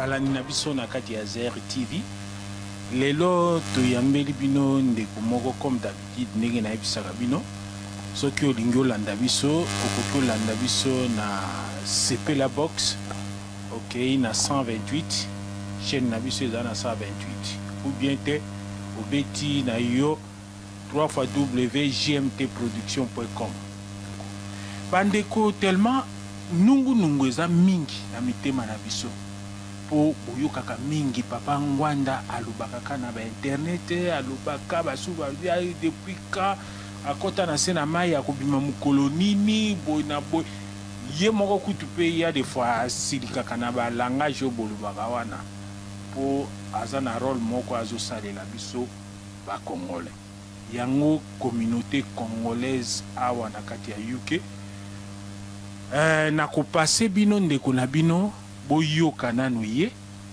balani na biso na kati ya ZR TV. Lelo toyambeli bino ndeko moko comme d'habitude ndenge nayebisaka bino. Soki olingi olanda biso, okoki olanda biso na Sepela Box. OK, na 128. Chaîne na biso eza na 128. Ou bien te obeti na yo www.gmtproduction.com. Bandeko tellement nungu eza mingi na mitema na biso. Po boyokaka mingi papa Ngwanda alobaka kana ba internet alobaka basuba depuis ka akota na sena mai akobima mukolo nini boy na boy ye moko kutu pe ya des fois silika kana ba langage bolobaka wana po aza na rôle moko azosalela biso ba congolais yango communauté congolaise awa na kati ya UK na kopase bino ndeko na bino boyoka nanu ye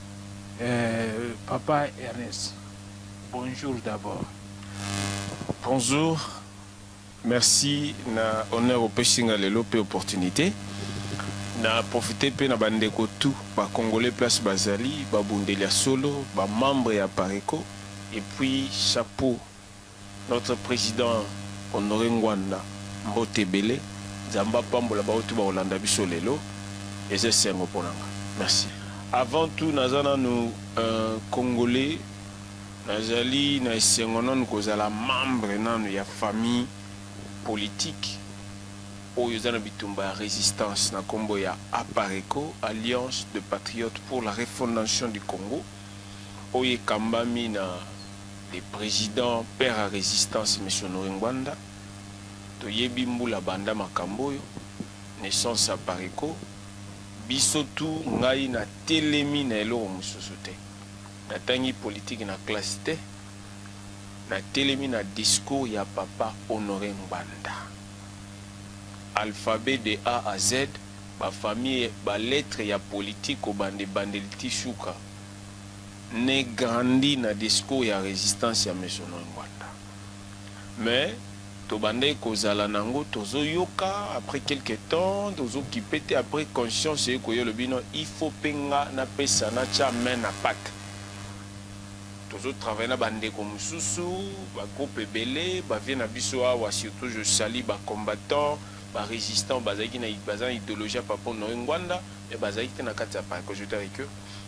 papa Ernest. Bonjour d'abord. Bonjour. Merci na honneur au peshinga lelo pe opportunité. Na profiter pe na bandeko tout ba congolais place bazali ba bundelia solo ba membre ya Pareco et puis chapeau notre président Honoré Ngwanda Mbotebele Zamba Pambola ba otu ba Holanda biso lelo et c'est sengo ponanga. Merci. Avant tout nazana nous congolais nazali na sengo non kozala membre nanu ya famille politique Oyozana Bitumba résistance na kombo ya Apareco, Alliance de patriotes pour la refondation du Congo. Oye kambami na le président père à résistance M. Ngwanda. Toyebi mbula banda makamboyo naissance Apareco. Bisotu ngai na telemi na elo mususu te. Na tangi politique na classe te. Na telemi na discours ya papa Honoré Ngwanda. Alphabet de A à Z, ma famille, ma lettre ya politique au bande bandeliti shuka. Ne grandi na discours ya résistance ya M. Ngwanda. Mais, to bande kozala nango tozo yoka après quelques temps, tozo kipete après conscience et koyo le bino, il faut penga na pesa na cha men na patte. Tozo travailler na bande ko mususu, ba groupe belé, ba vient na biso awa surtout je salue ba combattant. Ba résistant bazaki na bazan idéologie papa Honoré Ngwanda et bazaki na kati ya Pareco je avec eux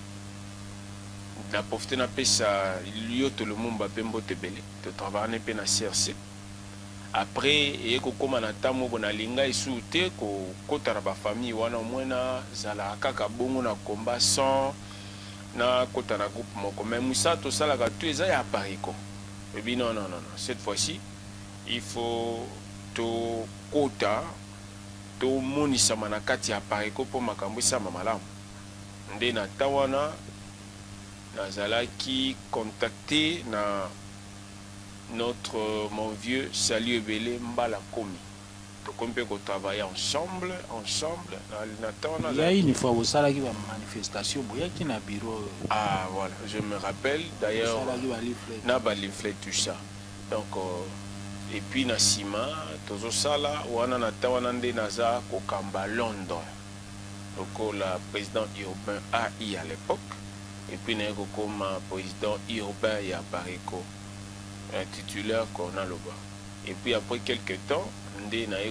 la profité na pesa liyo tout le monde ba pembo tebele to travailler pe na CRC après et ko koma na tamo bona linga isute ko kota na ba famille wana mwena zala kaka bongo na combat sans na kota na groupe moko mais musa to sala ka tu eza ya Pareco et bien non cette fois-ci il faut to kota to monisa manakati ya Pareco po makambo sama malamu nde na tawana nazalaki contacté na notre mon vieux Salut Ebele Mbala Komi to kompe ko travailler ensemble na tawana il y a une fois au salaki ba manifestation boyaki na bureau voilà je me rappelle d'ailleurs na ba leaflet tout ça donc et puis na sima tozo sala wana na tawana nde naza kokamba London donc la président urbain AI à l'époque et puis na comme président urbain ya Pareco un titulaire qu'on a là-bas et puis après quelques temps nde na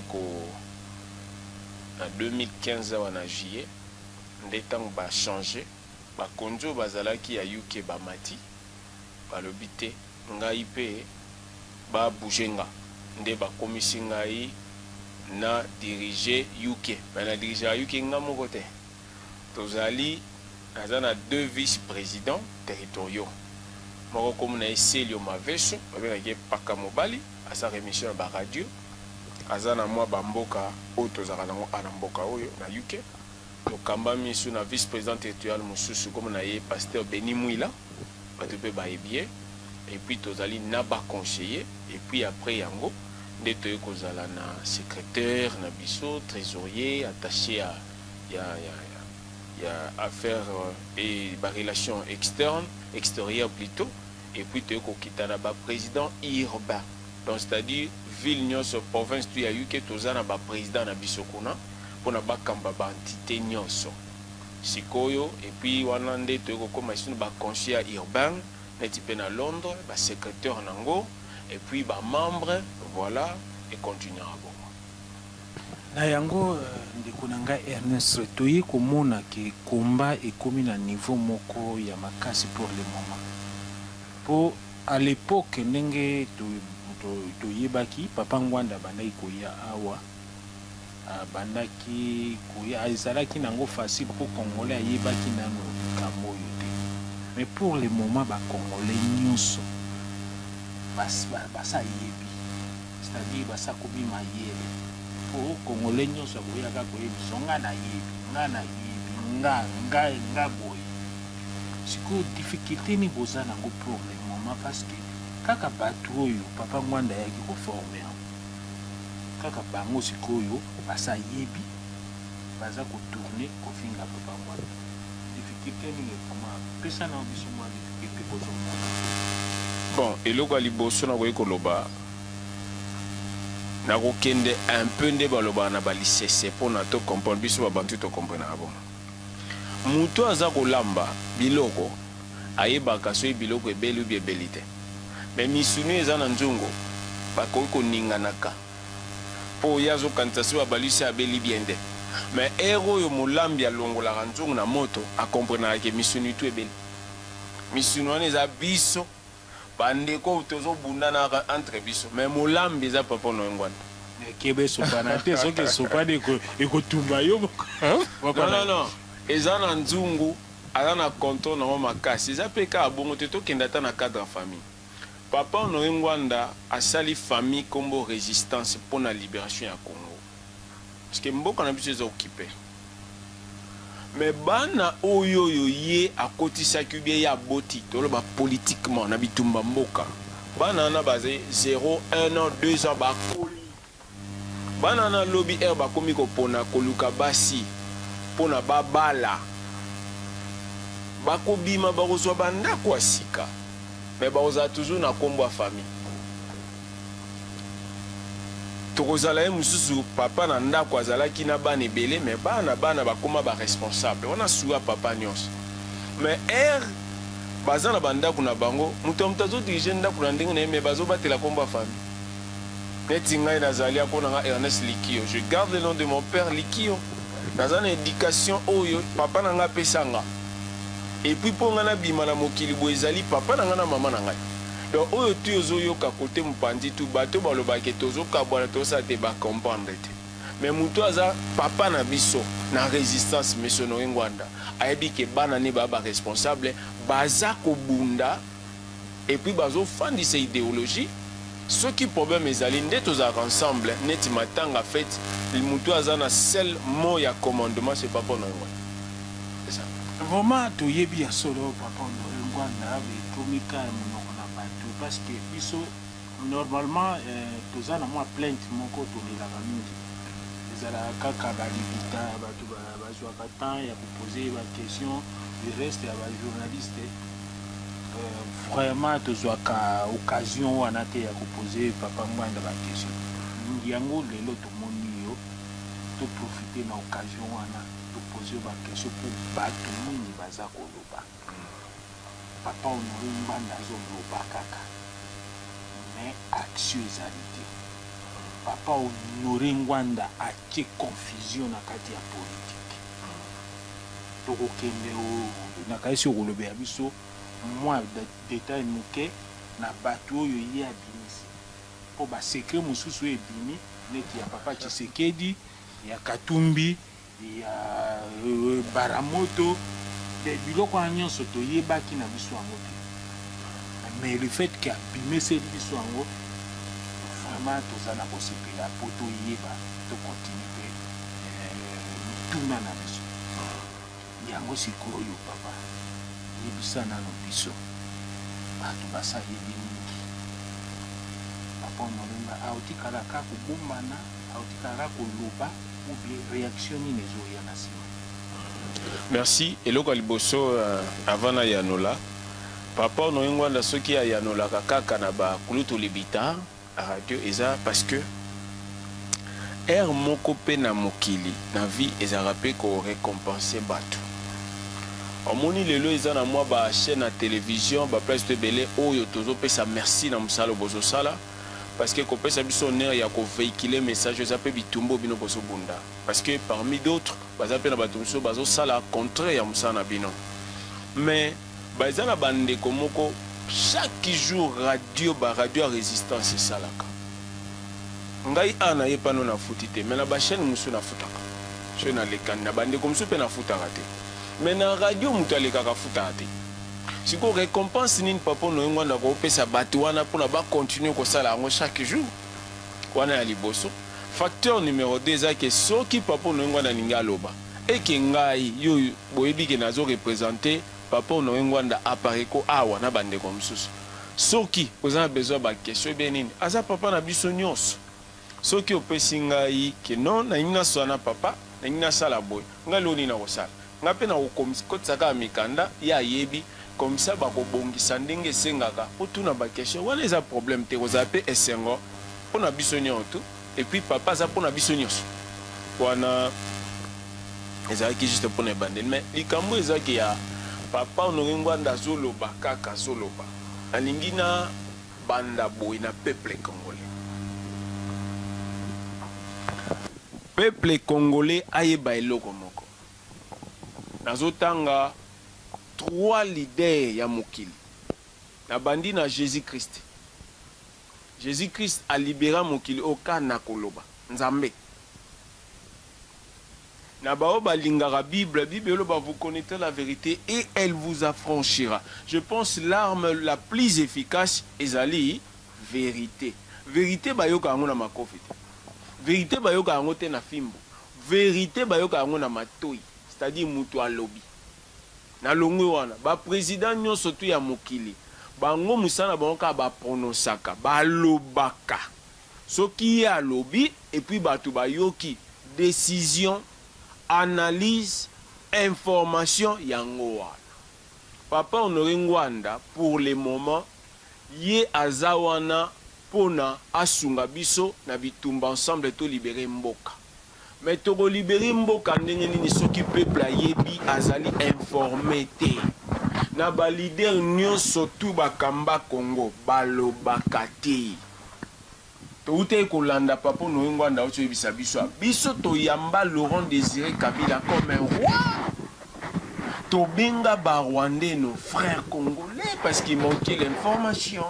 na 2015 wana juillet nde tang ba changer ba konjo bazalaki ya UK ba mati ba lobité ngai pe ba bougenga nde ba komisi ngai na diriger UK ba na diriger UK nga moko te tozali azana deux vice-présidents territoriaux moko comme na Eselio Maveso ba benga paka mobali asa remission ba radio azana mwa ba mboka o tozaka nango ana mboka oyo na UK to kamba misu na vice-président territorial mususu comme na ye pasteur Beni Mouila ba te pe ba bien. Et puis tozali naba conseiller et puis après yango nde toye kozala na secrétaire na biso trésorier attaché à affaires et ba relations extérieures plutôt et puis toye kokita na ba président urbain donc c'est-à-dire ville nyonso province tu ya UK tozana ba président na biso kuna pona ba kamba ba entité nyonso sikoyo et puis wana nde tokokoma sino ba conseiller urbain neti pe na Londres ba secrétaire nango et puis ba membre voilà et continuer à bon na yango ndeko na ngai Ernest toyi komona ke komba ekomi na niveau moko ya makasi pour le moment po à l'époque ndenge toyebaki papa Ngwanda bandaki koya awa bandaki koya ezalaki nango facile po congolais ayebaki nano likambo oyo te mais pour le moment bacongolais nyonso basa yebi c'est-à-dire basa kobima yele po congolais nyonso akoyaka koyebiso nga nayebi nga boye sikoyo difficulté ni boza nango pour le moment parce que kaka bato oyo papa Ngwanda ayaki koforme kaka bango sikoyo basa yebi baza kotourne kofinga papa Ngwanda difficulté ningi kama pesa na biso mwa difficulté bozomona bon eloko ya liboso nakoki koloba nakokende un peu nde baloba na balisese mpona to comprendre biso babantu to comprendre na bon mutu aza kolamba biloko ayebaka soki biloko ebeli ubi ebeli te me misuni eza na nzungu bakoki koninganaka mpo oyo azokanisa soki babalisi abeli bien te me ere oyo molambi alongolaka nzungu na moto akomprenaka ke misuni tu ebeli misuni wana eza biso bandeko tozobundanaka entre biso me molambi eza papa na Ngwanda kebe sopana te soki sopana ekotumba yo non eza na nzungu aza na contrôle nango makasi eza mpe kaka bongo te tokende ata na cadre ya famille papa Honoré Ngwanda asali famille kombo résistance mpona libération ya Congo parce que mboka na biso eza occupé mais bana oyo ye akotisaki bie ya boti toloba politiquement na bitumba mboka bana na baze 0 1 an 2 ans bakoli bana na lobby air bakomi kopona koluka basi pona babala bakobima bakozwa bandako ya sika mais bakozala toujours na kombo ya famille tokozala ye mosusu papa na ndako azalaki na bana ebele mais bana bakoma baresponsable wana suwa papa nyonso mais ere baza na bandako na bango moto ya moto azodirige ndako na ndenge na ye mais bazobatela kombo ya famille neti ngai nazali akona nga Ernest Likio je garde le nom de mon père Likio naza na éducation oyo papa na nga apesanga et puis mpo nga nabima na mokili boye ezali papa na nga na mama na ngai donc oyo tu ozoyoka kote mopanzi tu bato balobaki tozokabwana tosala te bacomprendre te mais moto aza papa na biso na résistance Monsieur Honoré Ngwanda ayebi ke bana ne baa baresponsable baza kobunda et puis bazofandisa idéologie soki problème ezali nde tozalaka ensemble neti matanga fete moto aza na seul mot ya commandement c'est papa Honoré Ngwanda c'est ça vraiment toyebi ya solo papa Honoré Ngwanda ekomika monoko na bato parce que biso normalement toza na mwa plainte moko tolelaka mingi ezalaka kaka balibita bato bazwaka temps ya kopose baquestion le reste ya bajournaliste vraiment tozwaka occasion wana te ya kopose papa Ngwanda baquestion yango lelo tomoni yo toprofite na occasion wana topose baquestion mpo bato mingi baza koloba papa Honoré Ngwanda azoloba kaka mais action ezali te papa Honoré Ngwanda atie confusion na kati ya politique tokokende nakayisi okolobela biso mwa détail moke na bato oyo ye abimisi mpo basekret mosusu oyo ebimi neti ya papa Tshisekedi ya Katumbi ya Baramoto biloko wana nyonso toyebaki na biso yango te mais le fait ke abimeseli biso yango vraiment toza na kosepela mpo toyeba tokontinue mpe mituna na biso yango sikoyo papa yebisa nano biso bato basaleli mingi papa Honoré aotikala kaka kobombana aotikala kaka koloba ou bien réaction nini ezoya na nsima. Merci. Eloko liboso avant na yanola papa Honoré Ngwanda soki ya yanola kaka na ba kulutu libita a radio eza parce que moko pe na mokili na vie ezala pe ko récompenser bato omoni lelo eza na mwa ba chaîne à télévision ba place de belé oyo tozo pesa merci na musala bozo sala parce que kopesa biso honneur ya ko véhiculer message za pe bitumbo bino bozo bunda parce que parmi d'autres baza pe na batumso bazo sala contraire ya musala na bino mais baza na bande komoko chaque jour radio à résistance salaka ngai ana yepano na futite mais na ba chaîne musu na futaka je na lekana na bande komso pe na futaka te mais na radio mutu alekaka futaka te siko récompense nini papa no ngwanda ko pesa bato wana pona ba continuer ko sala ngo chaque jour wana ya liboso facteur numéro 2 za ke soki papa no ngwanda ninga loba et ke ngai yo boyebi ke nazo représenter papa no ngwanda apparaît ko awa na bande comme susu soki oza besoin ba question benini aza papa na biso nyos soki opesi ngai ke non na ina swana papa na ina sala boy ngaloni na kosala ngape na kotsaka mikanda ya yebi comme ça bakobongisa ndenge sengaka otuna ba question wana eza problème te koza pe esengo pona biso nyonto et puis papa za pona biso nyonso wana ezalaki juste pona bande mais likambo ezaki ya papa onongwanda zoloba kaka zoloba alingi na banda boy na peuple congolais. Peuple congolais ayeba eloko moko nazotanga 3 leaders ya mokili na bandi na Jésus-Christ. Jésus-Christ a libéré mokili okana koloba nzambe na bao balingara Bible loba vous connaîtrez la vérité et elle vous affranchira. Je pense l'arme la plus efficace ezali vérité. Vérité bayoka ngo na makofi te. Vérité bayoka ngo te na fimbo. Vérité bayoka ngo na matoi, c'est-à-dire mutu alobi. Na longwe wana ba président nyonso tu ya mokili bango musana bango ba prononcaka ba lobaka soki ya lobi et puis batu bayoki décision analyse information yango wana papa Honoré Ngwanda pour le moment ye azawana pona asunga biso na bitumba ensemble to libérer mboka mais toko libérer mboka ndenge nini soki peuple ayebi azali informé te na ba leader nyonso tu bakamba Congo balobaka te toute kolanda papa Honoré Ngwanda ocho ebisa biso to yamba Laurent Désiré Kabila comme un roi to benga ba Rwandais nos frères congolais parce qu'il manquait l'information.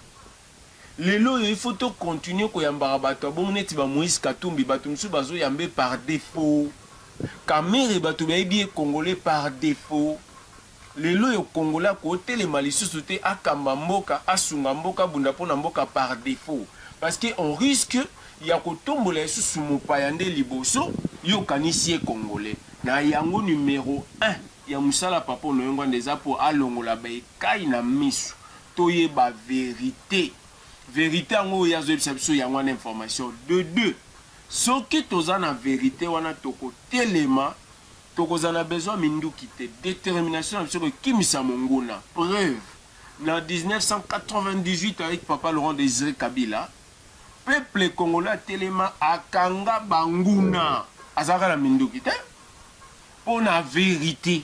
Lelo il faut to continuer ko yamba bato bon neti ba Moïse Katumbi bato msu bazo yambe par défaut. Kamere bato ba bien congolais par défaut. Lelo yo congolais ko tele malisusu te akamba mboka asunga mboka bunda pona mboka par défaut parce que on risque ya ko tombola susu mopayande liboso yo kanisi congolais na yango numéro 1 ya musala papa no ngwanda eza po alongola ba ekai na misu toye ba vérité. Vérité ngo ya zo biso ya ngwana information de 2 soki toza na vérité wana toko telema toko za na besoin minduki te détermination na biso kimisa monguna preuve na 1998 avec papa Laurent Désiré Kabila peuple congolais telema akanga banguna azaka na minduki te pour la vérité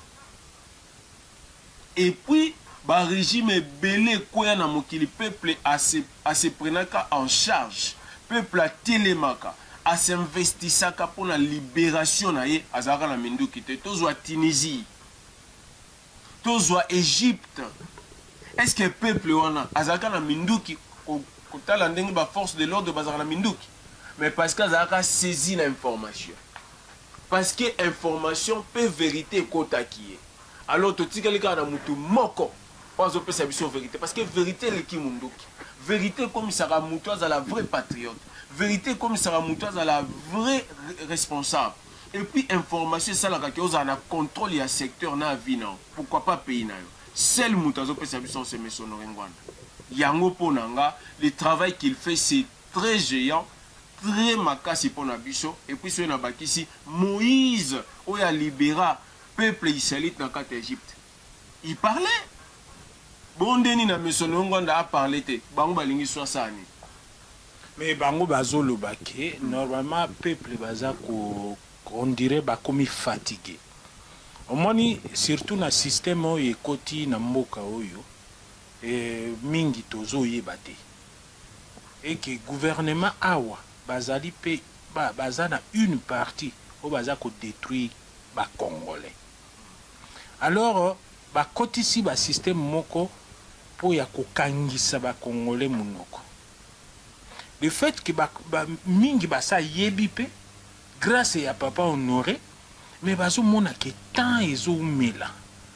et puis ba régime belé koya na mokili peuple a se prenaka en charge peuple a telemaka a s'investisaka pour la libération na ye azaka na minduki te tozwa Tunisie tozwa Égypte est-ce que peuple wana azaka na minduki kotala ndenge ba force de l'ordre bazaka na minduki mais parce que azaka saisi l'information parce que information peut vérité kotaki alors totikalika na mutu moko pas au sa vision vérité parce que vérité le kimunduki vérité comme ça ramoutoise à la vraie patriote vérité comme ça ramoutoise à la vraie responsable et puis information ça la que on a contrôle ya secteur na vie non pourquoi pas pays na yo seul moutazo pe sa vision c'est monsieur Honoré Ngwanda yango ponanga le travail qu'il fait c'est très géant très makasi pour biso et puis sur na bakisi Moïse oya libéra peuple israélite dans quatre Égypte il parlait. Bon deni na mesono Ngwanda a parlé te bango balingi so sani mais bango bazolo bake normalement peuple baza ko on dirait ba komi fatigué omoni surtout na système oyo ekoti na mboka oyo mingi tozoyeba te et que gouvernement awa bazali pe baza na une partie oyo baza kodétruire bacongolais. Alors bakotisi basystème moko mpo ya kokangisa bacongolais monoko. Le fait que mingi basa yebi pe grâce ya papa Honoré, mais bazomona ke temps ezomela.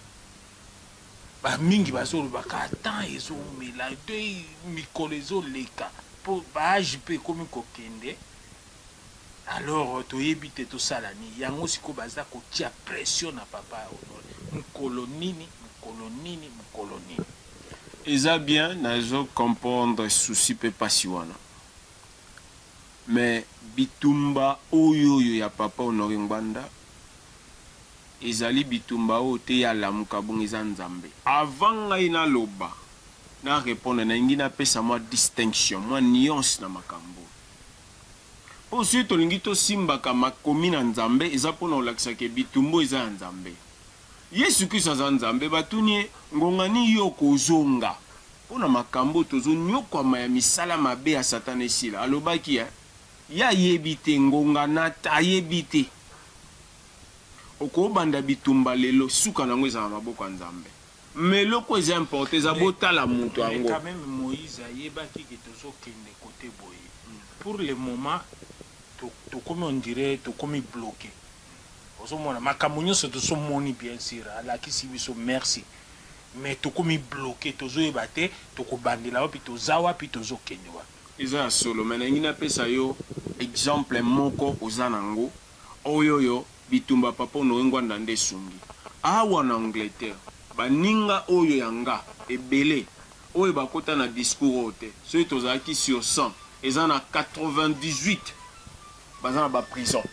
Mingi bazolobaka temps ezomela te mikolo ezoleka po baage pe komi kokende. Alors toyebi te tosala ni yango siko baza kotia pression na papa Honoré. Mukolo nini. Eza bien nazo comprendre souci pe pasi wana. Mais bitumba oyo ya papa Honoré Ngwanda ezali bitumba oyo te ya lamuka bongo eza nzambe. Avant ngai na loba na répondre na ngi na pesa moi distinction, moi nuance na makambo. Osi tolingi to simbaka makomi na nzambe eza pona olakisa ke bitumbo eza nzambe. Yesu Kristo aza nzambe batuni ngongani yo kozonga. Pona makambo tozo nyokwama ya misala mabe ya Satan esila. Alobaki ya yebite ngongana ta yebite. Okobanda bitumba lelo suka nango eza maboko ya nzambe. Mais loko eza importé eza botala mutu yango. Quand même Moïse ayebaki ke tozo kende côté boye. Pour le moment to comme on dirait to comme bloqué. Osomona makambo nyonso tozo moni bien sûr alakisi biso merci. Mais to comme bloqué tozo yebate to ko bandela wapi toza wapi tozo kende wapi. Eza solo mais ngina pesa yo exemple moko ozanango oyoyo bitumba papa Honoré Ngwanda nde sungi awa na Angleterre baninga oyo yanga ebele oyo bakota na discours ote soki tozalaki sur 100 eza na 98 baza na ba prison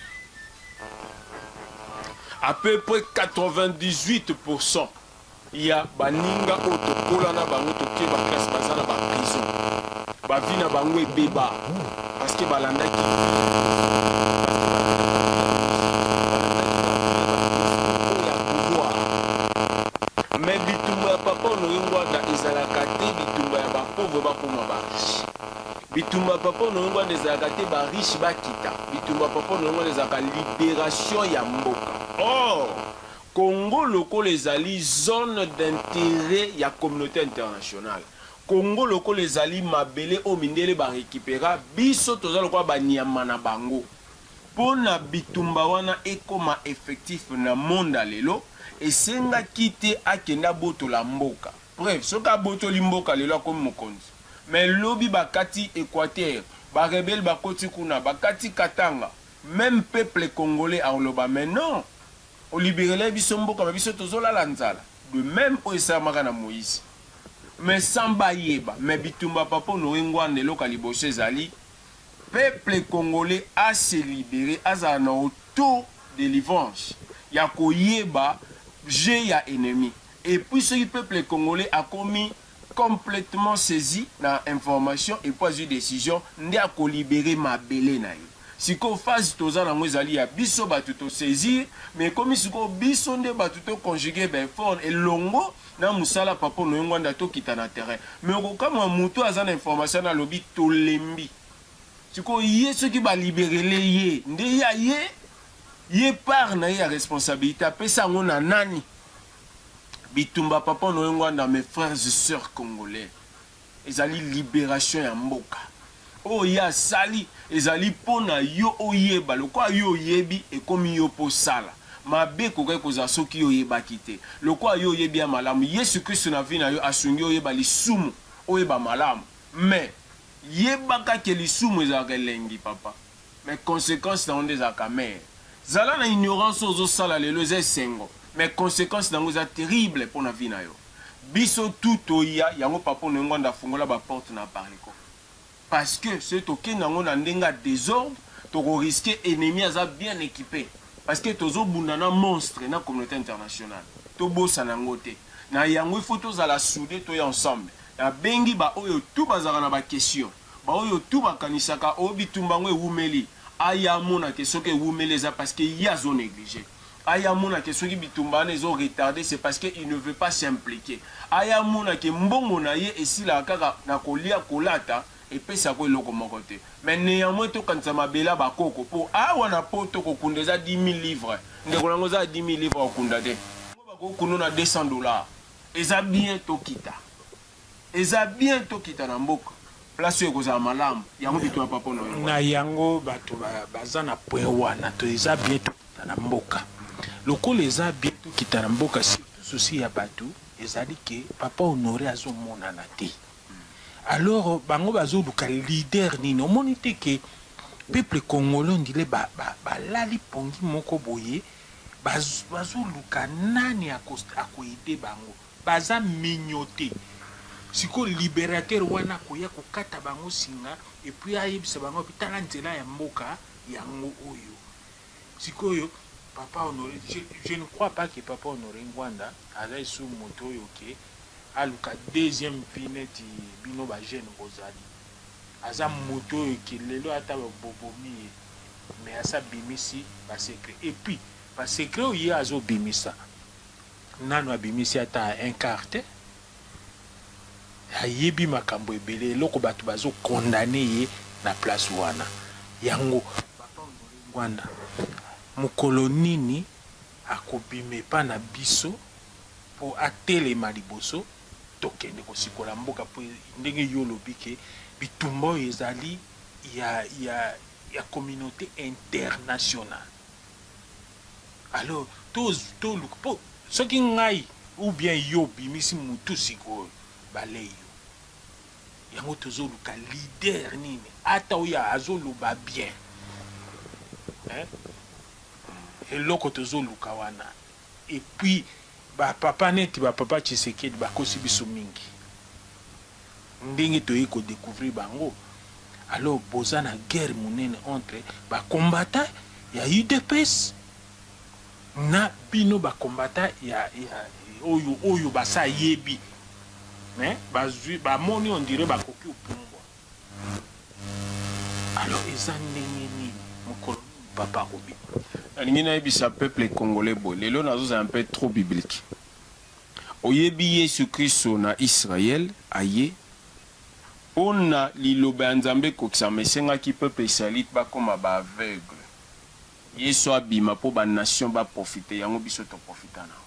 à peu près 98% ya baninga oyo tokola na bango toke baklase baza na ba prison bavi na bango ebeba parce que balandaki mais bitumba ya papa Honoré Ngwanda ezalaka te bitumba ya bapauvre bakoma bariche. Bitumba ya papa Honoré Ngwanda ezalaka te bariche bakita. Bitumba ya papa Honoré Ngwanda ezalaka libération ya mboka. Or Congo lokola ezali zone d'intérêt ya communauté internationale. Congo lokola ezali mabele o mindele ba récupéra biso toza lokola banyama na bango. Pona bitumba wana ekoma effectif na monde lelo esenga kite akenda boto la mboka. Bref, soka boto li mboka lelo comme mokonzi. Mais lobi bakati Équateur, ba rebelle bakoti kuna, bakati Katanga, même peuple congolais a oloba mais non. O libéré biso mboka ba biso tozola la nzala. De même o esamaka na Moïse. Mais samba yeba, mais bitumba papa Honoré Ngwanda loka liboshe zali peuple congolais a se libéré à un auto délivrance. Ya koyeba j'ai ya ennemi. Et puis ce peuple congolais a commis complètement saisi dans l'information et pas eu décision ndi a libérer ma belé na yo. Si ko phase toza na ngozali ya biso batuto saisir mais comme si ko biso nde batuto conjuguer ben fort et longo na musala papa no ngwanda to kitana terrain. Mais ko kama muto azana information na lobi to lembi. Si ko yé ceux qui va libérer les yé ndi ya yé par na ya responsabilité apesa ngo na nani. Bitumba papa no ngwanda mes frères et sœurs congolais. Ezali libération ya mboka. Oh ya sali ezali pona yo oyeba lokwa yo yebi e komi yo po sala. Mabe kokai koza soki yo yeba kite. Lokwa yo yebi ya malamu. Yesu Kristo na vie na yo asungi yo yeba lisumu oyeba malamu. Mais yeba ka ke lisumu ezaka lengi papa. Mais conséquences na onde za kamere. Zala na ignorance ozo sala lelo ze sengo. Mais conséquences na ngoza terrible pour na vie na yo. Biso tout oya yango papa no ngwanda fungola ba porte na parler ko. Parce que ce token nango na ndenga désordre, to risquer ennemi aza bien équipé. Parce que tozo bundana monstre na communauté internationale. To bossa nango te. Na yango il faut tous à la souder to ensemble. Na bengi ba oyo tout bazara na ba question. Ba oyo tout ba kanisaka obi tumbango e wumeli. Aya mona ke soke wumeli za parce que ya zo négligé. ayamuna ke soki bitumba wana ezo retardé, c'est parce que il ne veut pas s'impliquer. Ayamuna ke mbongo na ye esila kaka na kolia kolata epesa ko eloko moko te. Mais néanmoins tokanisa mabela bakoko po awa na po tokokunda eza 10 000 livres. Ndeko nango eza 10 000 livres okunda te. Bakokunda na $200. Eza bien tokita. Eza bien tokita na mboka. Place oyo ekozala malamu yango bituma papa na yango bato baza na point wana to eza bien tokita na mboka. Lokola eza bien tokita na mboka, surtout souci ya bato ezali ke papa Honoré azomonana te. Alors bango bazoluka leader nini omoni te ke peuple congolais ndile balali pongi moko boye bazoluka nani akoide bango baza minyote. Siko libérateur wana koya kokata bango singa et puis ayebisa bango pitala nzela ya mboka yango oyo. Siko yo papa Honoré, je ne crois pas que papa Honoré Ngwanda allait sous moto yoke aluka deuxième pineti bino ba jeune bozali. Aza moto yoke lelo ata bobomi mais asa bimisi ba secret. Et puis ba secret oyo azo bimisa. Nano abimisi ata un carte. Ayebi makambo ebele loko bato bazo condamné ye na place wana. Yango papa Honoré Ngwanda mukolo nini akobime pa na biso po atelema liboso tokende kosikola mboka po ndenge yo lobi ke bitumba oyo ezali ya communauté internationale. Alors to luka po soki ngai ou bien yo bimisi mutu sikoyo balei yo yango tozoluka leader nini ata oyo azoloba bien eloko tozoluka wana. Et puis papa neti papa Tshisekedi bakosi biso mingi ndenge toyei kodécouvrir bango. Alors boza na guerre monene entre bakombata ya UDPS na bino bakombata ya oyo basa yebi bazwi bamoni on dirait bakoki opumbwa. Alors eza ndenge nini mokolo papa Robi alingi nayebisa peuple congolais boye lelo nazoza un peu trop biblique. Oyebi Yesu Kristo na Israël aye mpona liloba ya Nzambe ekokisa mesengaki peuple israélite bakoma baaveugle. Yesu abima mpo banation baprofite yango biso toprofita na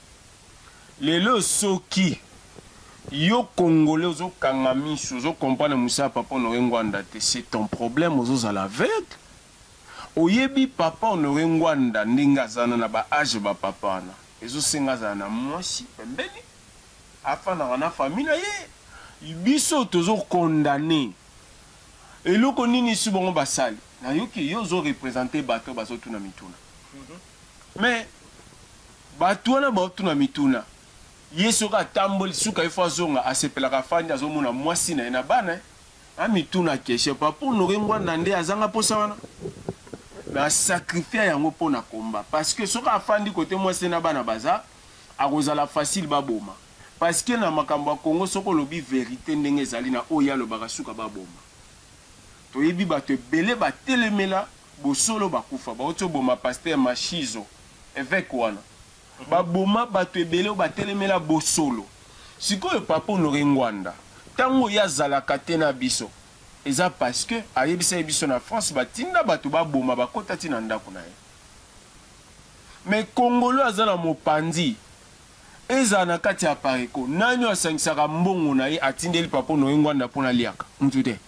lelo. Soki yo congolais ozokanga miso ozokomprendre mosala papa Honoré Ngwanda te, c'est ton problème, ozozala aveugle. Oyebi papa Honoré Ngwanda ndenge azana na baage bapapa wana ezosenga azala na mwasi pembeni afandaka na famille na ye. Biso tozokondane eloko nini si bongo basali nayoki yo ozorepresente bato bazotuna mituna. Mais bato wana bazotuna mituna ye soki atamboli suka ye fo azonga asepelaka fandi azomona mwasi na ye na bana amituna keshe papa Honoré Ngwanda nde azanga posa wana mais sacrifier yango pona komba parce que soka afandi côté mwasi na bana baza akozala facile baboma parce que na makambo ya Congo soko lobi vérité ndenge ezali na oya lobaka suka baboma. Toyebi bato ebele batelemela bosolo bakufa baoto boma pasteur Machizo évêque wana baboma bato ebele batelemela bosolo. Sikoyo papa Honoré Ngwanda tango yazalaka te na biso eza parce que ayebisa biso na France batinda bato baboma bakota tina ndako na ye. Mais Congolais aza na mopanzi eza na kati ya pareko nani asangisaka mbongo na ye atindeli papa Honoré Ngwanda mpona liaka mutu te.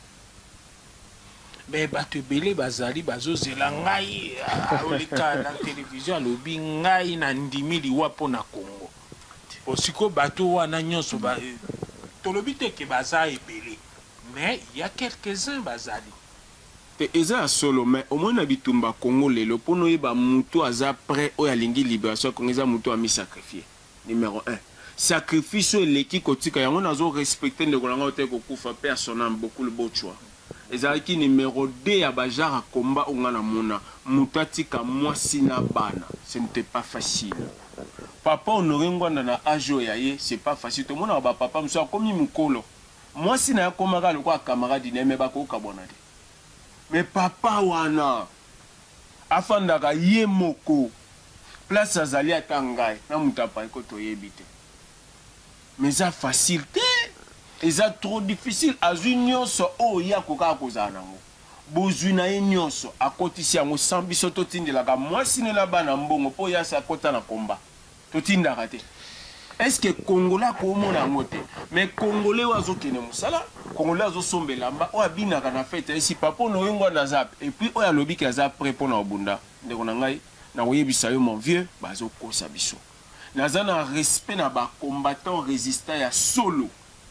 Mais bato ebele bazali bazozela ngai oleka na télévision alobi ngai na ndimi liwa mpona Congo. Osiko bato wana nyonso tolobi te ke baza ebele mais il y a quelques-uns bazali te eza solo. Mais au moins na bitumba Congo lelo pono yeba mutu aza prêt oyo alingi libération Congo eza mutu ami sacrifier. Numéro 1 sacrifice eleki kotika yango nazo respecter ndeko nanga te kokufa personnel beaucoup le beau choix. Ezalaki numéro 2 ya bajara komba onga na mona mutatika mwasi na bana. Ce n'était pas facile. Papa Honoré Ngwanda na ajo ya ye c'est pas facile. To mona ba papa mso akomi mukolo mwasi na yakomaka lokwa camarade ne me bakoka bona te. Mais papa wana afandaka ye moko place azali ata ngai na moto apariko toyebi te mais eza facile te eza trop difficile azwi nyonso oyo ye akokaka kozala nango bozwi na ye nyonso akotisi yango sans biso totindelaka mwasi ne na bana mbongo mpo yasi akota na komba totindaka te est-ce que congolais akomona yango te mais congolais oyo azokende mosala congolais azosombela mba oyo abinaka na fete esi papa oyo ngwanda aza et puis oyo alobiki aza prêt mpo na obunda ndeko na ngai na koyebisa yo mon vieux bazokosa biso naza na respect na bacombattant résistant ya solo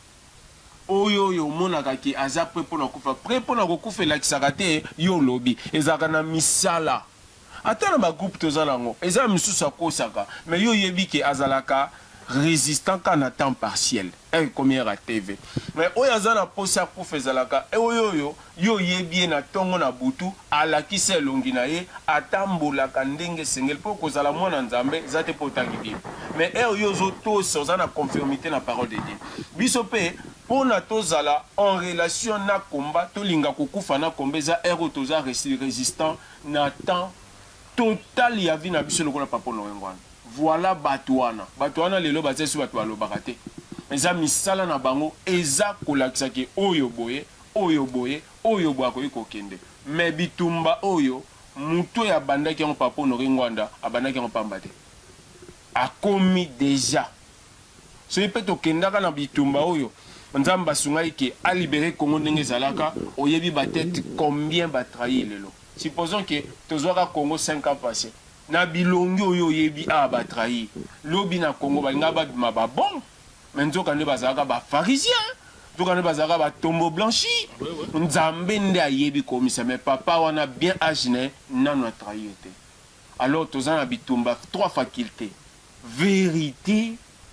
oyo omonaka ke aza prêt mpo na kokufa prêt mpo na kokufa elakisaka te yo olobi ezalaka na misala ata na bagroupe toza nango eza misusu akosaka mais yo oyebi ke azalaka résistant qu'en à temps partiel comme à TV mais oyo aza na posa kufa ezalaka oyo yo yebi na tongo na butu alakisa elongi na ye atambolaka ndenge sengel mpo kozala mwana nzambe eza te mpo otangi bible mais oyo ozotosa oza na conformité na parole de Dieu biso mpe mpo na tozala en relation na komba tolinga kokufa na komba eza oyo toza résistant na temps total ya vie na biso lokola papa Noengwana. Voilà Batouana. Batouana lelo baté sur Batoualo Barate. Eza misala na bango eza kolakisa ke oyo boye boako yiko kende. Mais bitumba oyo muto ya banda ki on papa Noengwana abanda ki on pambate. A commis déjà. So yepeto kendaka na bitumba oyo. Nzamba sungai ke a libéré Congo ndenge zalaka oyebi batete combien ba trahi lelo. Supposons que tozwaka Congo 5 ans passé. Na bilongi oyo yebi a ba trahi. Lobi na Congo balinga ba bima ba bon. Menzo kande bazaka ba pharisien. To kande bazaka ba tombeau blanchi. Nzambe nde ayebi komisa mais papa wana bien agné nanu a trahi été. Alors tozana bitumba 3 facultés. Vérité,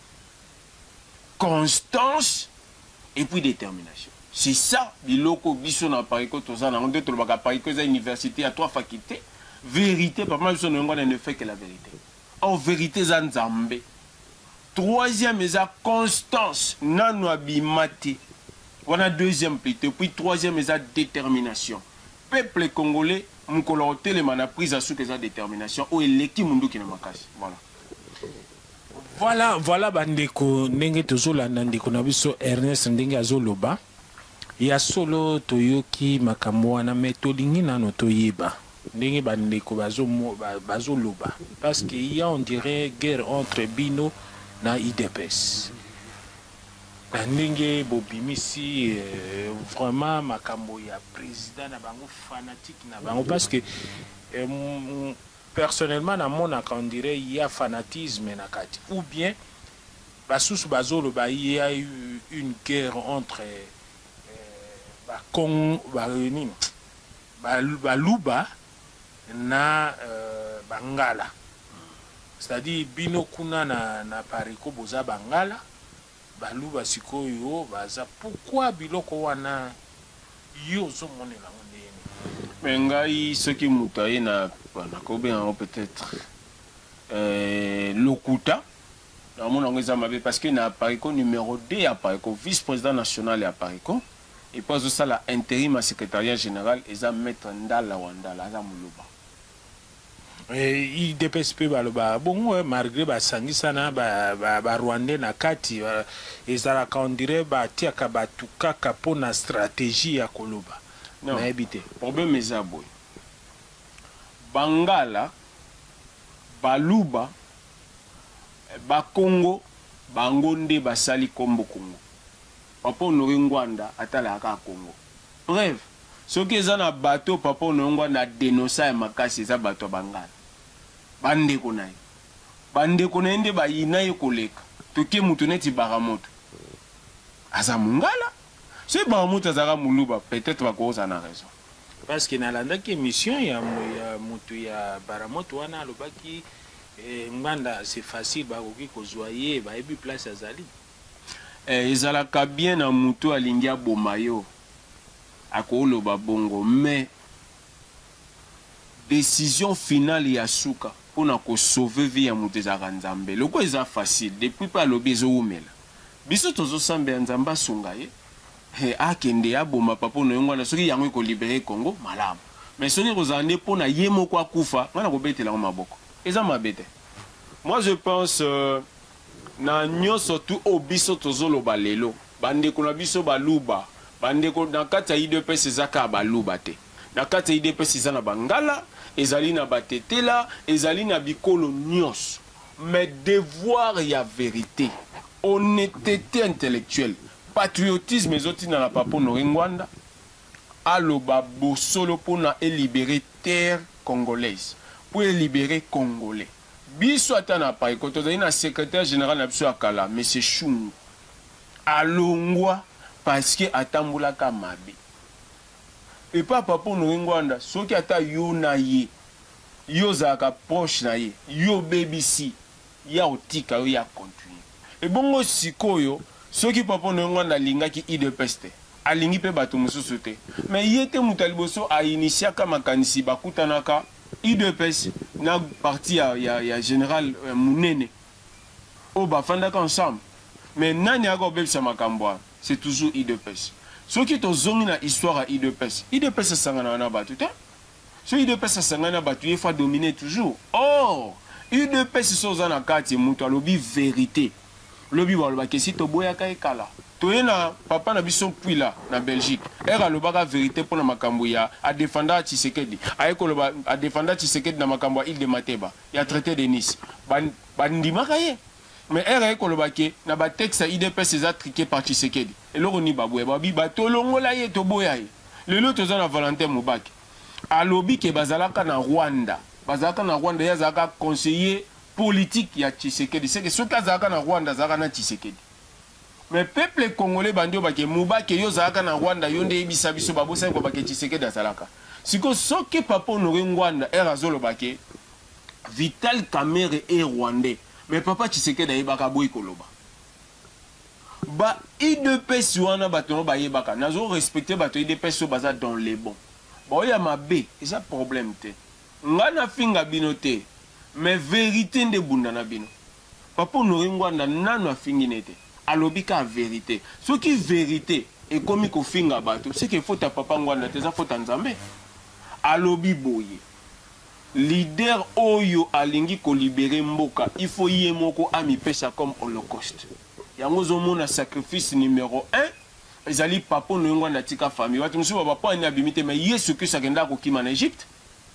constance et puis détermination. C'est ça, biloko biso na pariko tozana on d'autres baka pariko za université à 3 facultés. Vérité, papa biso ne fait que la vérité. En vérité za nzambe. Troisième est la constance, nanu abimati. Voilà deuxième plutôt, puis troisième est la détermination. Peuple congolais, mukolo telema na prise à sous que sa détermination o eleki mundu ki na makasi. Voilà bandeko ndenge tozolanda ndeko na biso Ernest ndenge azoloba. Ya solo toyoki makambo wana me tolingi nano toyeba ndenge bandeko bazoloba parce qu'il y a on dirait guerre entre Bino na IDPS ndenge bobimisi vraiment makambo ya président na bango fanatique na bango parce que personnellement na mona on dirait il y a fanatisme na kati ou bien basusu bazoloba il y a eu une guerre entre baluba na bangala c'est-à-dire bino kuna na pariko boza bangala baluba sikoyo baza pourquoi biloko wana yo zo monela ndeni mais ngai soki mutaye na kobe en peut-être lokuta na mona ngeza mabe parce que na pariko numéro 2 ya pariko vice-président national ya pariko. Et pas ça la intérim à secrétariat général et ça mettre ndala wandala za muluba. Il dépêche peu baloba bon malgré ba sangisa na ba rwandais na kati ezala ka on dirait ba tiaka batuka kapo na stratégie ya koloba. Non, na habité. Problème eza boy. Bangala baluba ba Congo bangonde basali kombo Congo. Papa Noengwana atala ka Congo. Bref, ce qui est na bateau papa Noengwana dénonça makasi za bateau bangala. Bande konai. Bande konende ba yinaye koleka. Toke mutu neti baramoto. Aza mungala. Ce baramoto azara muluba peut-être ba koza na raison. Parce que na landa ki mission ya mutu ya baramoto wana lobaki nganda c'est facile ba koki kozwaye ba ebi place azali. Ezalaka bien na mutu alingi aboma yo akoloba bongo mais décision finale ya suka pona ko sauver vie ya mutu ezaka nzambe loko eza facile depuis pa lobi ezoumela biso tozo sambe nzamba sunga ye akende aboma papa Noengwana soki yango ko libérer Congo malamu mais soki kozande pona ye moko akufa ngana ko betela maboko eza mabete Moi, je pense na nyo surtout au biso tozolo balelo. Bande kuna biso baluba. Bande ko na kati ya IDPS ezaka baluba te. Na kati ya IDPS ezana bangala, ezali na batetela, ezali na bikolo nyos. Mais devoir ya vérité, honnêteté intellectuelle, patriotisme ezoti na papo Noringwanda. Aloba bosolo pour na libérer terre congolaise, pour libérer Congolais. Biso atana pa ikoto na secrétaire général na biso akala monsieur Chungu. Alongwa parce que atambula ka mabe. Et pas papa Noringwanda, soki ata yo na ye, yo zaka proche na ye, yo BBC, ya otika yo ya continuer. Et bongo sikoyo, soki papa Noringwanda lingaki IDPS te. Alingi pe bato mususu te. Mais yete mutaliboso a initiaka makanisi bakutanaka IDPS na parti ya général Munene. O bafandaka ensemble. Mais nani ako bebisa makambo, c'est toujours IDPS. Soki tozongi na histoire à IDPS, IDPS sangana na bato te. So IDPS sangana bato il faut dominer toujours. Or, IDPS soza na kati mutu alobi vérité. Lobi waloba kesi to boyaka ekala. Toyena papa na biso puila na Belgique. Era lobaka vérité pour na makambo ya a défendre Tshisekedi. Ayeko loba a défendre Tshisekedi na makambo ya Île de Mateba. Ya traité de Nice. Bandimaka ye. Mais era ayeko loba ke na ba texte ya IDPS eza triqué par Tshisekedi. Eloko ni babwe babi batolongola ye to boya ye. Lelo toza na Valentin Mubaki. Alobi ke bazalaka na Rwanda. Bazalaka na Rwanda ya zaka conseiller politique ya Tshisekedi. C'est que ce cas zaka na Rwanda zaka na Tshisekedi. Mais peuple congolais bandio bake Mubaki yo zaka na Rwanda yonde ebisa biso babosa ko bake Tshisekedi azalaka. Siko soki papa Noringwanda era zolo bake Vital Kamerhe et Rwandais. Mais papa Tshisekedi ayebaka boy koloba. Ba IDPS wana bato ba yebaka. Nazo respecter bato IDPS so baza dans les bons. Ba oya mabe, eza problème te. Ngana finga binote. Mais vérité nde bunda na bino. Papa Noringwanda nano afingi nete. Alobika vérité. Ce qui est vérité et comme ko finga bato, c'est que faut ta papa Ngwanda te za faut nzambe. Alobi boye. Leader oyo alingi ko libérer mboka, il faut y moko ami pesa comme holocauste. Yango zomona sacrifice numéro 1. Ezali papa Noringwanda tika famille. Watu musu ba pa ni abimite mais Yesu Christ akenda ko kima na Égypte.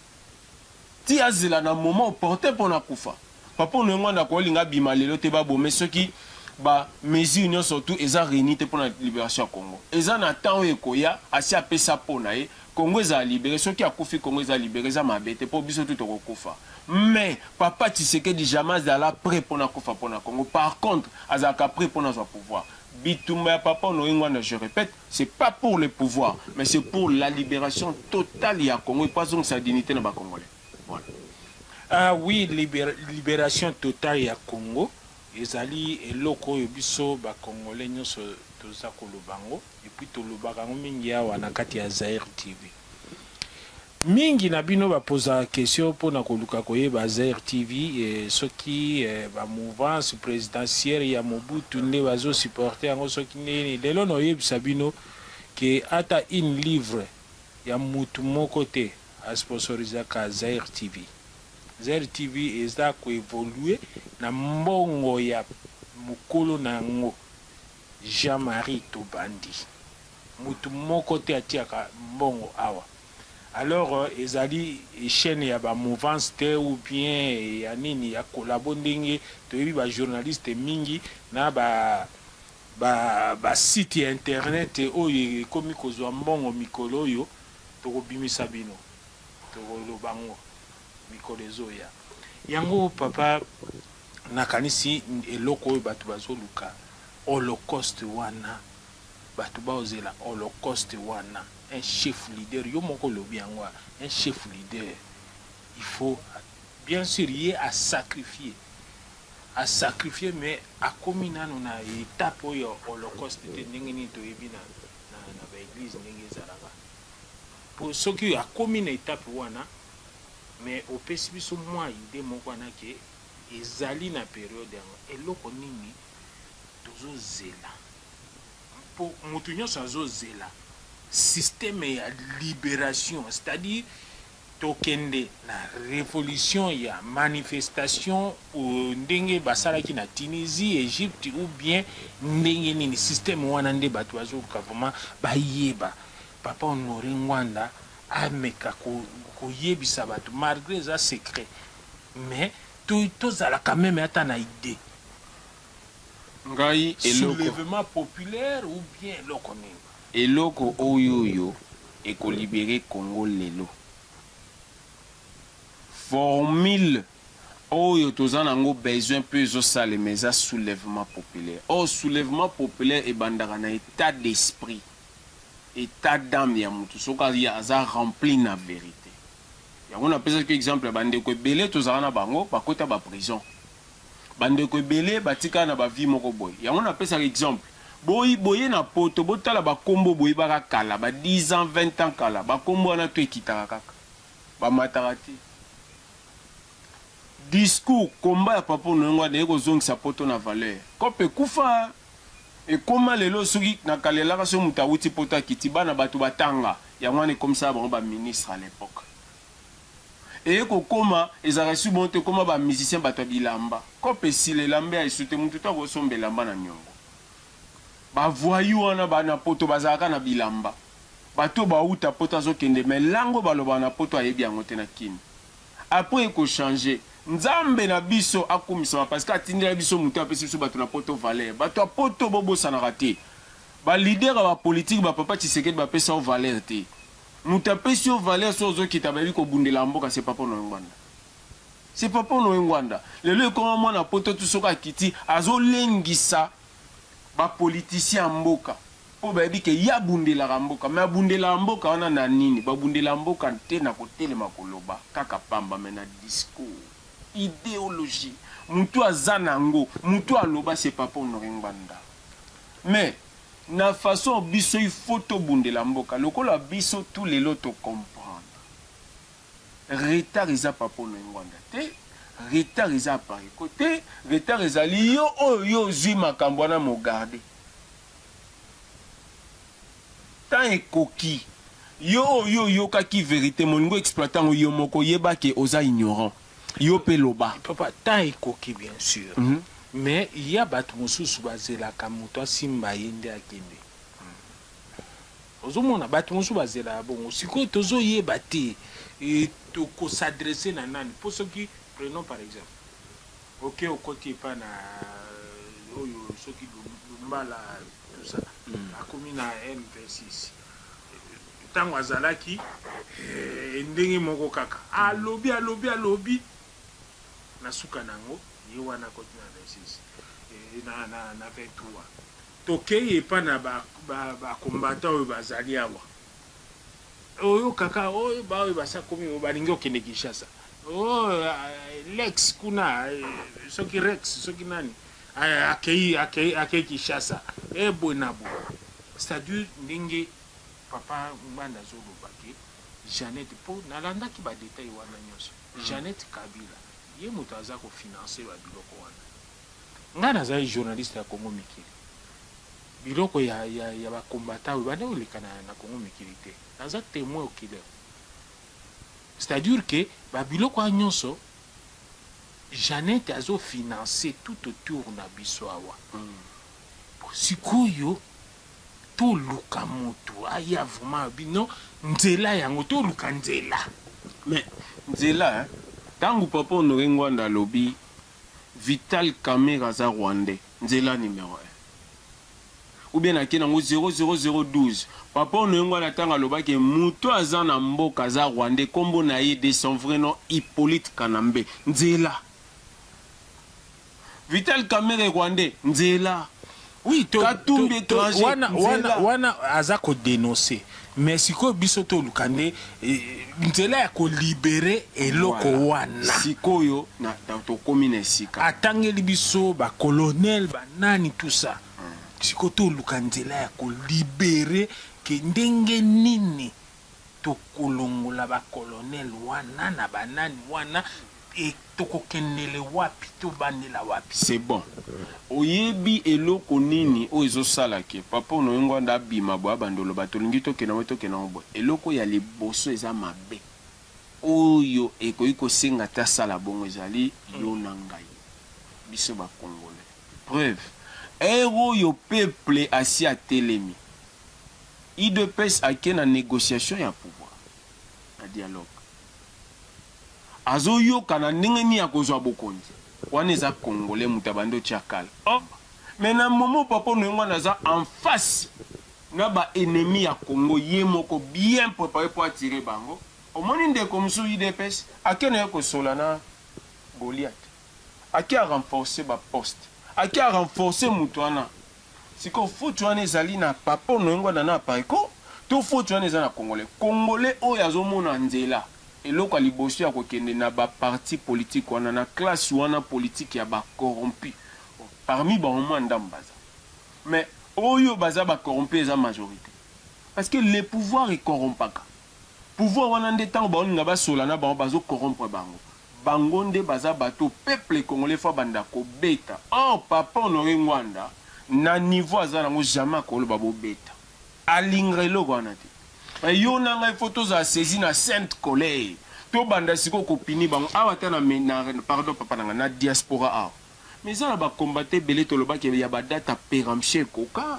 Ti azela na moment opportun pour na kufa. Papa Noringwanda ko linga bima lelo te ba bo mais ceux qui ba mesure union surtout eza réunité pour la libération du Congo. Eza na temps ekoya asi apesa pona e Congo eza libéré ceux qui a kufi Congo eza libéré eza mabete pour biso tout okufa. Mais papa Tshisekedi jamais ala prêt pour na kufa pour na Congo. Par contre, azaka prêt pour na pouvoir. Bitumba papa Noringwanda, je répète, c'est pas pour le pouvoir, mais c'est pour la libération totale ya Congo et pas donc sa dignité na ba Congolais. Voilà. Ah oui, libération totale ya Congo. Ezali eloko oyo biso ba Congolais nyonso toza kolobango et puis tolobaka ngo mingi awa na kati ya Zaire TV. Mingi na bino ba posa question pona koluka koyeba Zaire TV et soki ba mouvance présidentielle ya Mobutu nde bazo supporter yango soki nini lelo no yebisa bino ke ata in livre ya mutu moko te a sponsoriser ka Zaire TV. Zaire TV eza ko évoluer na mbongo ya mukolo na ngo Jean-Marie Tobandi. Mutu moko te atiaka mbongo awa. Alors ezali chaîne ya ba mouvance te ou bien ya nini ya kolabo ndenge toyebi ba journaliste mingi na ba site internet oyo komi kozwa mbongo mikolo oyo tokobimisa bino tokolobango mikolo ezoya yango papa nakanisi eloko oyo bato bazoluka holocauste wana bato baozela holocauste wana un chef leader yo moko lobi yango un chef leader il faut bien sûr y à sacrifier mais à komi nano na étape oyo holocauste te ndenge nini toyebi na ba église ndenge ezalaka pour ceux qui a komi na étape wana mais opesi biso mwa ide moko wana ke ezali na période yango eloko nini tozozela po mutu nyonso azozela système ya libération, c'est-à-dire tokende na révolution ya manifestation ndenge basalaki na Tunisie, Égypte ou bien ndenge nini système wana nde bato bazoka vraiment bayeba Papa Honoré Ngwanda ameka koyebisa bato malgré eza secret mais tozala quand même ata na idée ngai soulèvement populaire ou bien eloko nini eloko oyo ekolibere Congo lelo formule oyo toza nango besoin peu ezosala mais eza soulèvement populaire. Soulèvement populaire ebandaka na état d'esprit, état d'âme ya mutu soki aza rempli na vérité. Yango napesaki exemple ya bandeko ebele tozala na bango bakota baprison, bandeko ebele batika na bavie moko boye. Yango napesaki exemple boye na poto botala bakombo boye baka kala ba 10 ans 20 ans kala bakombo wana to ekitaka kaka bamataka te. Discours combat ya Papa Honoré Ngwanda ekozongisa poto na valeur kope kufa ekoma lelo soki na kalelaka so muta wuti poto akiti bana bato batanga yango wana ekomisa bango ba ministre à l'époque ekokoma ezaka su bon te koma ba musicien bato bilamba kope sile lambe ya esute mutu ta kosomba elamba na nyongo bavoyu wana bana poto bazalaka na bilamba bato bauta poto azokende me lango baloba na poto ayebi yango te na kini après ekochange nzambe na biso akumisama parce que atindela biso mutu apesi biso bato na poto valeur bato apoto bobosanaka te balider ya bapolitike bapapa Tshisekedi bapesa o valeur te mutu apesi o valeur so ozokita bayebi kobundela mboka c'est Papa Honoré Ngwanda, c'est Papa Honoré Ngwanda. Lelo ekoma mwana poto tu soki akiti azolengisa bapolitisien mboka po bayebi ke ya bundelaka mboka me abundelaka mboka wana na nini babundela mboka te na kotelema koloba kaka pamba me na discours idéologie mutu aza nango mutu aloba c'est Papa Honoré Ngwanda. Mais na façon biso il faut tobundela mboka lokola biso tout lelo to comprendre retard eza Papa Honoré Ngwanda te, retard eza appareil côté, retard ezali yo oyo ozwi makambo wana mogarde tant ekoki yo oyo yokaki vérité moningo exploitant yo moko yebake oza ignorant yo pe loba papa tant ekoki bien sûr mais il y a bato mosusu bazelaka moto asimba ye nde akende ozomona bato mosusu bazela bongo sikoyo tozoyeba te tokosadresse na nani po soki prenons par exemple ok okoti epa na oyo soki lumbala tout ça akomi na MP6 ntango azalaki ndenge moko kaka alobi na suka nango ye wana koti na na 23 tokei epa na bakombata oyo bazali awa oyo kaka oyo baoyo basakomi oyo balingi okende Kinshasa Lex kuna soki Rex soki nani akei Kinshasa boye na boye c'est-à-dire ndenge Papa Ngwanda azoloba ke Jeannette po nalandaki badetail wana nyonso Jeannette Kabila ye moto aza kofinanse babiloko wana nga nazali journaliste ya Congo Mikili biloko ya bakombata oyo bande oleka na Congo Mikili te naza témoin oculaire c'est-à-dire que babiloko wana nyonso Jeannette azofinanse tout autour na biso awa sikoyo toluka moto aya vraiment bino nzela yango toluka nzela mais nzela tangu Papa Honoré Ngwanda alobi Vital Kamerhe aza Rwandais nzela numéro 1 ou bien akena ngo 00012 Papa Honoré Ngwanda tanga alobaki muto aza na mboka aza Rwandais kombo na ye de son vrai nom Hippolyte Kanambe nzela Vital Kamerhe Rwandais nzela. Oui, wana aza ko dénoncer mais sikoyo biso to lukande nzela ya ko libérer eloko wana sikoyo na to komine sika atangeli biso ba colonel ba nani tout ça sikoyo to lukandela ya ko libérer ke ndenge nini to kolongola ba colonel wana na banani wana et tokokendele wapi to bandela wapi c'est bon oyebi eloko nini o ezosala ke Papa Honoré Ngwanda abima bo abandolo batolingi tokena we tokena bo eloko ya liboso eza mabe oyo ekoki kosenga ta sala bongo ezali yo na ngai biso bakongolais. Preuve oyo peuple asi atelemi idps ake na négociation ya pouvoir na dialogue azoyoka na ndenge nini ya kozwa bokonzi wana eza congolais moto abandi otya kala. Mais na momo papa nongo naza en face na ba ennemi ya Congo ye moko bien préparé pour attirer bango. Omoni ndeko musu IDPS akene yako sola na Goliath. Aki a renforcer ba poste. Aki a renforcer mutuana. Siko futu wana ezali na papa nongo na pariko to futu wana ezali na congolais. Congolais oyo azomona nzela. Eloko liboso ya kokende na ba parti politique wana na classe wana politique ya ba corrompu. Parmi ba omanda mbaza. Mais oyo baza ba corrompu eza majorité. Parce que le pouvoir est corrompaka. Pouvoir wana nde tango baoninga basolana bango bazo corrompre bango. Bango nde baza bato peuple congolais fa banda ko beta. Oh papa Honoré Ngwanda na niveau aza nango jamais koloba bo beta. Alingrelo wana te. Yo na ngai photos za saisi na sainte colère. To banda siko kopini bango awa ta na pardon papa na diaspora awa. Mais ça va combattre belé toloba ki ya ba data peramche koka.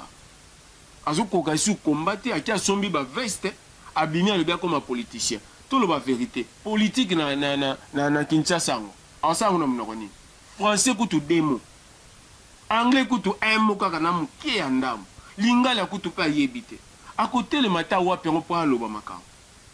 Azo koka su combattre akia sombi ba veste abimi le bien comme un politicien. Tout le vérité. Politique na Kinshasa ngo. Asa ngo mnoko ni. Français kutu demo. Anglais kutu un mot kaka na muke ya ndamu. Lingala kutu pa yebite. À côté le mata wapi ngo pa loba makao.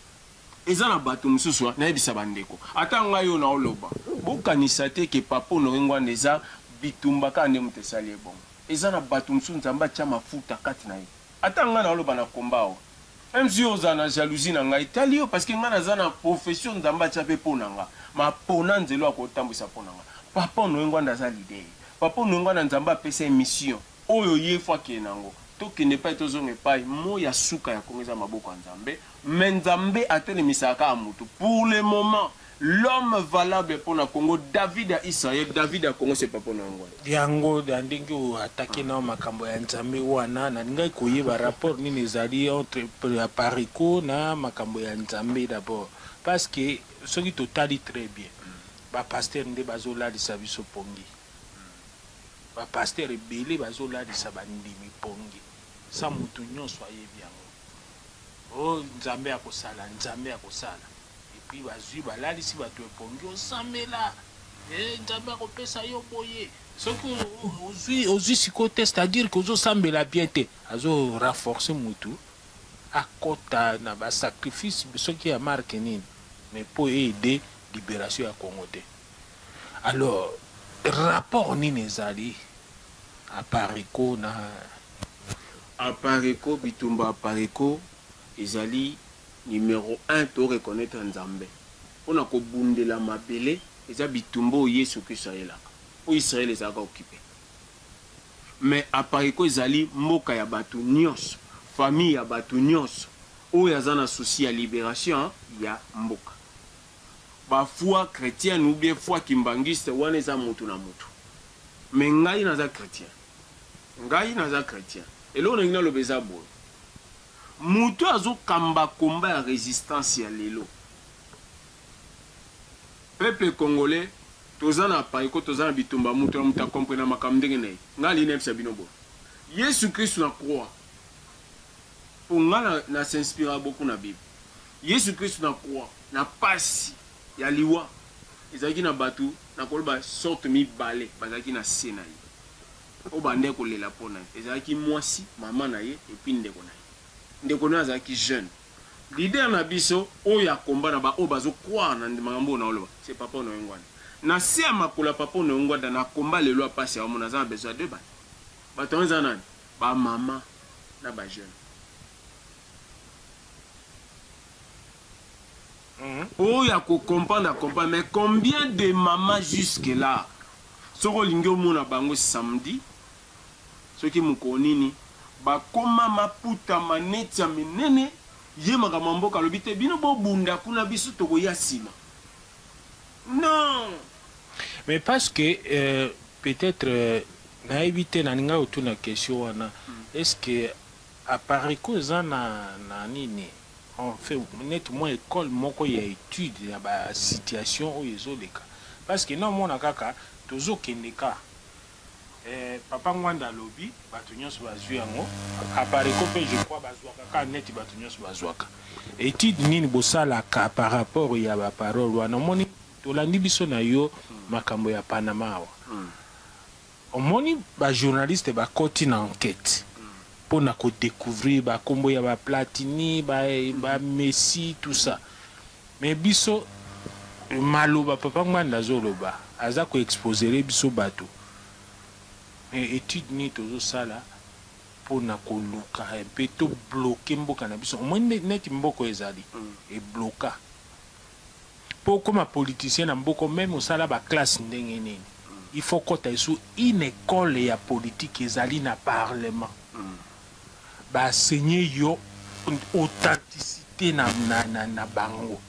Eza na bato mususu na yebisa bandeko. Ata ngayo na oloba. Bokanisa te ke papa Honoré Ngwanda eza bitumba kande mutesali bon. Eza na bato mususu nzamba tia mafuta kati na ye. Ata nga na oloba na kombao. Même si on a la jalousie na ngai talio parce que nga na na profession nzamba tia pe ponanga. Ma pona nzelo akotambisa ponanga. Papa Honoré Ngwanda za leader. Papa Honoré Ngwanda nzamba pesa émission. Oyo ye fois ke nango. To ki ne pas tozonge pai mo ya suka ya kongeza maboko nzambe. Mais nzambe atele misaka amutu. Pour le moment l'homme valable pour le Congo, David à Israël, David à Congo, c'est pas pour nous. Yango dandingi ou attaqué na makambo ya nzambe wana na ngai koyeba rapport ni nezali entre Pariko na makambo ya nzambe d'abord parce que ce qui totali très bien. Ba pasteur nde bazola di sabiso pongi. Ba pasteur ebele bazola di sabandimi pongi. Sa mutu nyonso ayebi yango. Oh nzambe akosala, nzambe akosala. Puis bazui balalisi bato epongi osambela nzambe akopesa yo boye soki ozwi siko te c'est-à-dire que ozosambela bien te azo renforcer mutu akota na basacrifice soki ya marque nini mais pour aider libération ya Congo te. Alors rapport nini ezali apariko na apariko bitumba apariko ezali numéro 1 to reconnaître Nzambe. On a kobundela mabele eza bitumbo Yesu Kristo ayelaka. O Israël ezaka occupé. Mais apariko ezali mboka ya batu nyonso, famille ya batu nyonso. O yazana souci ya libération ya mboka. Ba foi chrétienne ou bien foi kimbangiste wana eza mutu na mutu. Mais ngai naza chrétien. Ngai naza chrétien. Elo na ngina lobeza boy. Mutu azo kamba komba ya résistance ya lelo. Peuple congolais, tozana pariko tozana bitumba mutu muta comprendre makambo ndenge nayi. Ngali nebisa binobo. Yesu Christ na croix. Pour nga na s'inspire beaucoup na Bible. Yesu Christ na croix, na pasi ya liwa. Ezaki na batu na koloba sorte mi balé, bazaki na senayi. O bande ko lela pona. Ezaki mwasi, mama na ye et puis ndeko na ye. Ndeko na azaki jeune. Leader na biso oya komba na ba o bazo croire na makambo na oloba. C'est papa Honoré Ngwanda. Na se amakola papa Honoré Ngwanda na komba lelo a passer a mona za besoin de ba. Ba tonza nani? Ba mama na ba jeune. Oya ko comprendre mais combien de mamans jusque là? Soko lingyo mona bango samedi. Soki mukonini ba koma maputa maneti ya minene ye makambo mboka lobite bino bo bunda kuna biso toko ya sima. Non. Mais parce que peut-être na éviter na ninga autour na question wana est-ce que apariko za na nini on fait nettement école moko ya étude ya ba situation oyo ezoleka parce que non mona kaka tozokende ka papa Ngwanda alobi bato nyonso bazwi yango apareko mpe je crois bazwaka ka neti bato nyonso bazwaka étude nini bosalaka par rapport ya baparole wana omoni tolandi biso na yo makambo ya Panama awa omoni bajournaliste bakoti na enquête mpona kodécouvrir bakombo ya baplatini bamessi tout ça mais biso maloba papa Ngwanda azoloba aza koexposere biso bato étude ni tozosala mpona koluka mpe to bloke mboka na biso omoni neti mboko ezali ebloka mpo koma politicien na mboko meme osala baklasse ndenge nini il faut kota esu une école ya politique ezali na parlement basenye yo authenticité na bango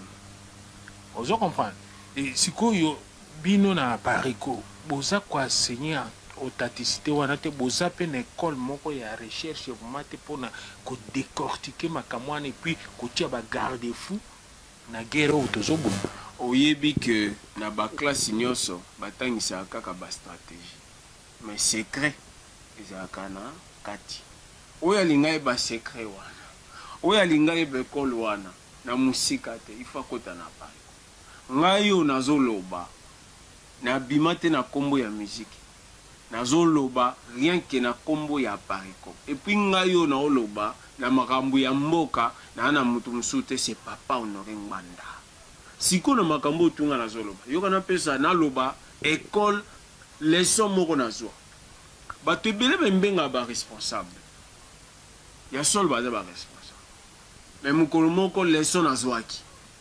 ozo comprendre sikoyo bino na pariko boza koenseigner authenticité wana te boza mpe na école moko ya recherche vraiment te mpona kodécortiquer makambo wana epuis kotia bagarde fou na guerre oyo tozoboma oyebi ke na baklasse nyonso batangisaka kaka bastratégie mais secret ezalaka na kati oyo alinga yeba secret wana oyo alinga yeba ekole wana na musika te ifa kota na pariko ngai oyo nazoloba nabima te na nkombo ya miziki nazoloba rien ke na nkombo ya pariko epuis ngai oyo naoloba na makambo ya mboka na mutu mosusu te c'est papa Honoré Ngwanda siko na makambo otunga nazoloba yoka napesa naloba école leçon moko nazwa bato ebele bembenga baresponsable ya sol baza baresponsable mais mokolo moko leçon nazwaki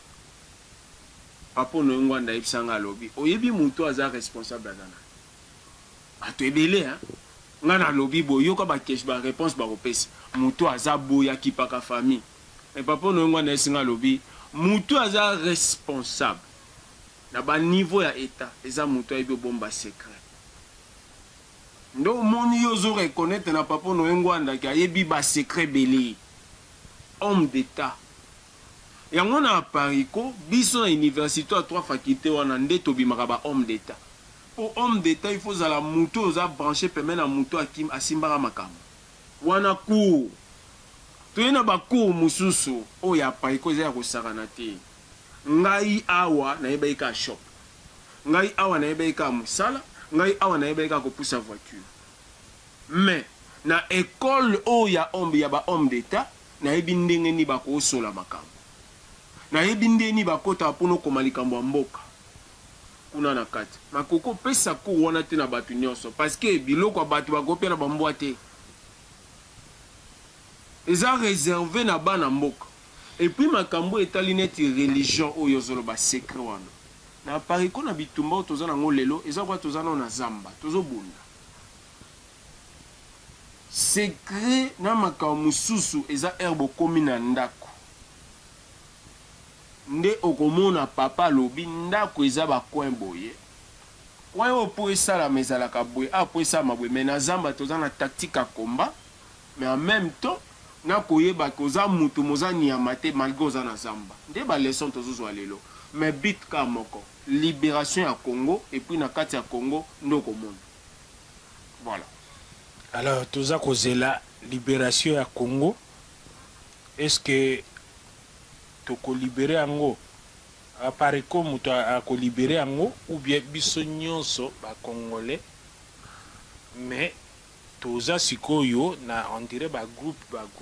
papa Honoré Ngwanda ayebisanga alobi oyebi moto aza responsable aza nani bato ebele nga nalobi boye yoka baréponse bakopesa moto aza boya kipaka famille mais papa Honoré Ngwanda esinga alobi moto aza responsable na baniveau ya état eza moto ayebi obomba secret ndo omoni yo ozo reconnaître na papa Honoré Ngwanda ki ayebi basecret belé homme d'état yango na pariko biso na université ya 3 faculté wana nde tobimaka ba homme d'état po homme d'état il faut zala moto oza branché pembe na moto asimbaka makambo wana cour toye na bacour mosusu oyo ya pariko eza ya kosakana te ngai awa nayebaki ka shop ngai awa nayebaki ka mosala ngai awa nayebaki ka kopusa voiture mais na école oyo ya ba homme d'état nayebi ndenge ni bakosola makambo nayebi ndenge ni bakota mpona okoma likambo ya mboka kuna na kati makoko pesa cour wana te na bato nyonso parce que biloko ya bato bakopia na bambwa te eza réservé na bana mboka et puis makambo etali neti religion oyo ozoloba secret wana na pariko na bitumba oyo toza nango lelo eza kwa toza nao na zamba tozobunda secret na makambo mosusu eza herbe okomi na ndako nde okomona papa alobi ndako eza bacoin boye coin oyo mpo esalama ezalaka boye po esalama boye mais na zamba toza na tactique ya combat mais en même temps nakoyeba koza mutu moza niama te malgré oza na zamba nde baleson tozozwa lelo mais bit ka moko libération ya Congo et puis na kati ya Congo nde okomona voilà. Alors toza kozela libération ya Congo est-ce que tokolibere yango apareko moto akolibere yango ou bien biso nyonso bakongolais mais toza sikoyo na on dirait bagroupe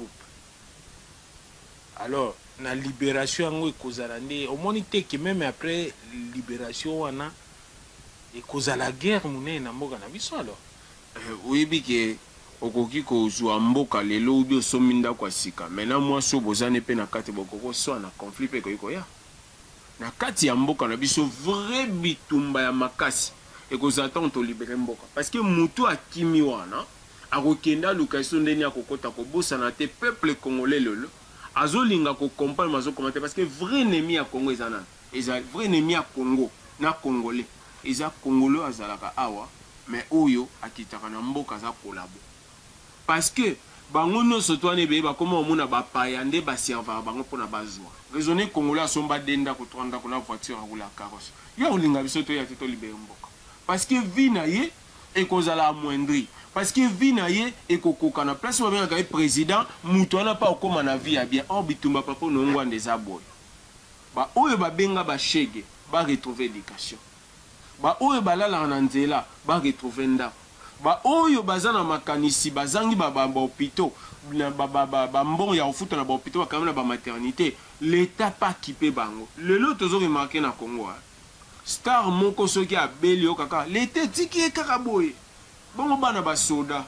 alors na libération yango ekozala nde omoni te ke même après libération wana ekozala guerre monene na mboka na biso alors oyebi ke okoki kozwa mboka lelo ubi osomi ndako ya sika maintenant mwasi oyo bozane mpe na kati bokokoswa na conflit mpe ekoki koya na kati ya mboka na biso vrai bitumba ya makasi ekozala ntango tolibere mboka parce que motu akimi wana akokende aluka eso ndeni akokota kobosana te peuple congolais lelo azolinga kokomprendre mazokoma te parce que vrai ennemi ya Congo eza nani eza vrai ennemi ya Congo na congolais eza congolais azalaka awa mais oyo akitaka na mboka aza kolabo parce que bango nyonso to wana ebeye bakoma omona bapaya nde baservaka bango mpona bazwa raisonne congolais asomba de ndako 3 ndako na voiture akula carrosse yo akolinga biso toya te tolibere mboka parce que vie na ye ekozala amoindri parce que vie na ye ekokoka na place babengaka ye président moto wana mpa okóma na vie ya bien or bitumba papa nongwanda eza boye baoyo babenga bashege baretrouve éducation baoyo balalaka na nzela baretrouve ndako baoyo baza na makanisi bazangi bahôpitaux bambongo ya kofuta na bahôpitaux bakama na bamaternité l'état pa kipe bango lelo tozoremarke na Congo star moko soki abeli yo kaka l'état tiki ye kaka boye bongo bana basoda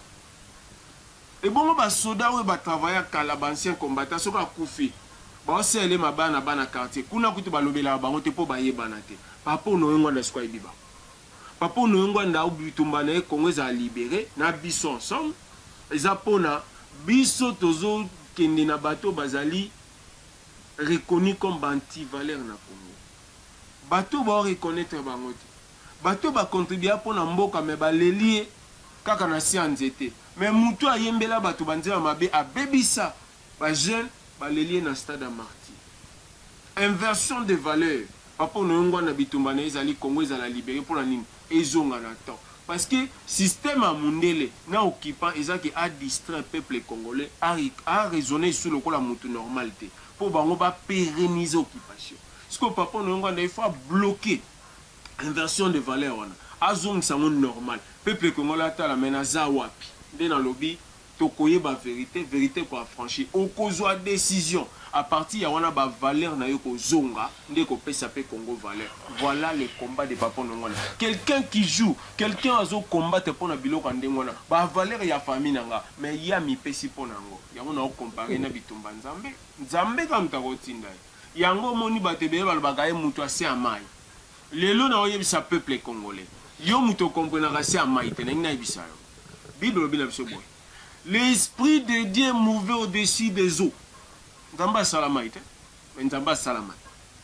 ebongo basoda oyo batravailla kala bancien combattant soki akufi baosele mabana bana quartier kuna kutu balobelaka bango te mpo bayebana te papa onoyengwanda siko ayebi bango papa onoyengwanda bitumba na ye Congo ezala libéré na biso ensemble eza mpona biso tozokende na bato bazali reconnu comme banti-valeur na Congo bato baoreconnaître bango te bato bacontribua mpona mboka me baleli kaka na si ya nzete me mutu ayembela bato banzela mabe abebisa bajeune baleli na stade ya martyr inversion de valeur papa onoyengwanda bitumba na ezali Congo ezala libéré mpona nini ezonga na temps parce que système à mundele na occupant ezaki a distrait peuple congolais a raisonné sur le coup la mutu normalité pour bango ba pérenniser occupation ce que papa onoyengwanda il faut bloquer inversion de valeur wana azong sango normal peuple congolais atala menaza wapi nde na lobby tokoyeba vérité ko affranchir okozwa décision à partir ya wana ba valeur na yo kozonga nde ko pesa pe Congo valeur voilà le combat de papa nongwana quelqu'un qui joue quelqu'un azo combattre pour na biloko ndengwana ba valeur ya famille nanga mais ya mi pesi pona ngo yango na comparer na bitumba nzambe kam takotinda yango moni batebe balobaka ye mutu ase amai lelo na oyebisa peuple congolais yo mutu comprenaka se amai te na yebisa yo bible bina biso boy l'esprit de Dieu mouvait au-dessus des eaux. Nzamba salamite, mais nzamba salamite.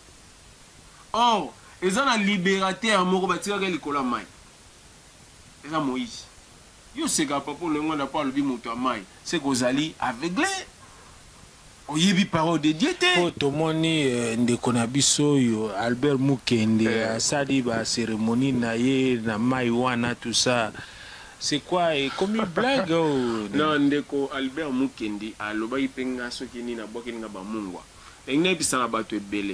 Or, ils ont un libérateur moko batira ke likola mai. Eza Moïse. Yo seka papa le ngwana pa lobi mutu mai, c'est kozali aveuglé. Oyebi parole de Dieu te. Po tomoni ndeko na biso yo Albert Mukende asali ba cérémonie na ye na mai wana tout ça. C'est quoi et comme une blague non ndeko Albert Mukendi aloba ipenga soki ni na boki nga ba mungwa engna bisana bato ebele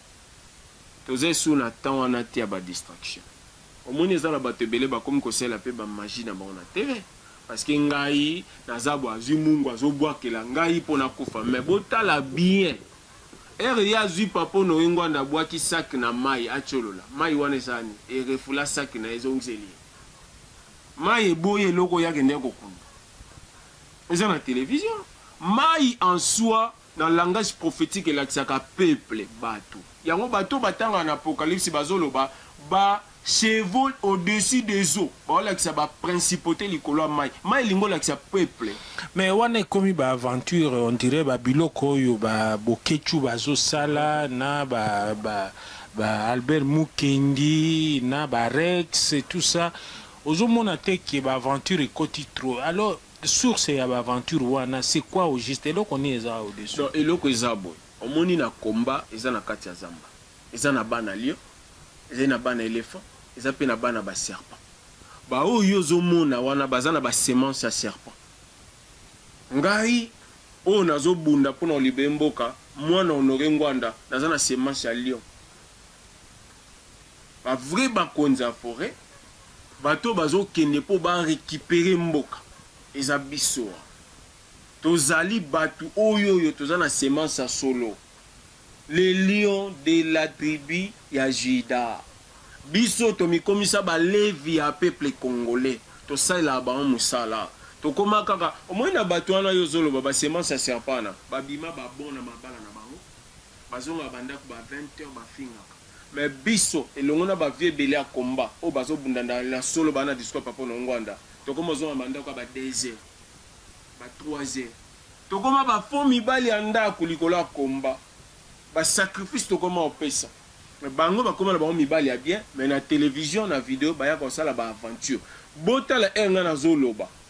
toze sous na temps wana tia ba distraction omoni ezala bato ebele ba comme kosela pe ba magie na bona TV parce que ngai nazabo azui mungwa zobwakela ngai pona kufa mais botala bien ya zui papa no ngwanda bwaki sac na mai acholola mai wana sani e refula sac na ezongzeli mai boye loko yake ndeko kuna eza na télévision mai en soi dans le langage prophétique elakisaka peuple bato yango bato batanga na apocalypse bazoloba ba chevaux au-dessus des eaux baolakisa ba principauté likolo mai mai lingo lakisa peuple mais wana komi ba aventure on dirait ba biloko yo ba bokechu bazosala na ba Albert Mukendi na ba Rex et tout ça ozomona te ki ba aventure ekoti trop alors source ya ba aventure wana c'est quoi au juste eloko ni eza au dessus donc eloko eza boy omoni na combat eza na kati ya zamba eza na bana lion eza na bana éléphant eza pe na bana ba serpent ba oyo ozomona wana baza na ba semence ya serpent ngai o nazobunda mpona olibe mboka mwana honore ngwanda naza na semence ya lion ba vrai bakonzi ya forêt bato bazokende po ba récupérer mboka eza biso tozali batu oyo toza na semence ya solo les lions de la tribu ya Juda biso tomikomisa ba levi ya peuple congolais tosala ba musala tokoma kaka omoi na bato wana yo zoloba ba semence ya serpana babima babona mabala na bango bazonga bandako ba 20h bafinga mais biso elongo na ba vie belé a combat o bazo bundanda la solo bana discours papa no ngwanda tokoma zo mandako ba 2h ba 3h tokoma ba fomi bali anda kulikola combat ba sacrifice tokoma opesa mais bango bakoma na ba mibali ya bien mais na télévision na vidéo ba ya ko sala ba aventure botala enga na zoloba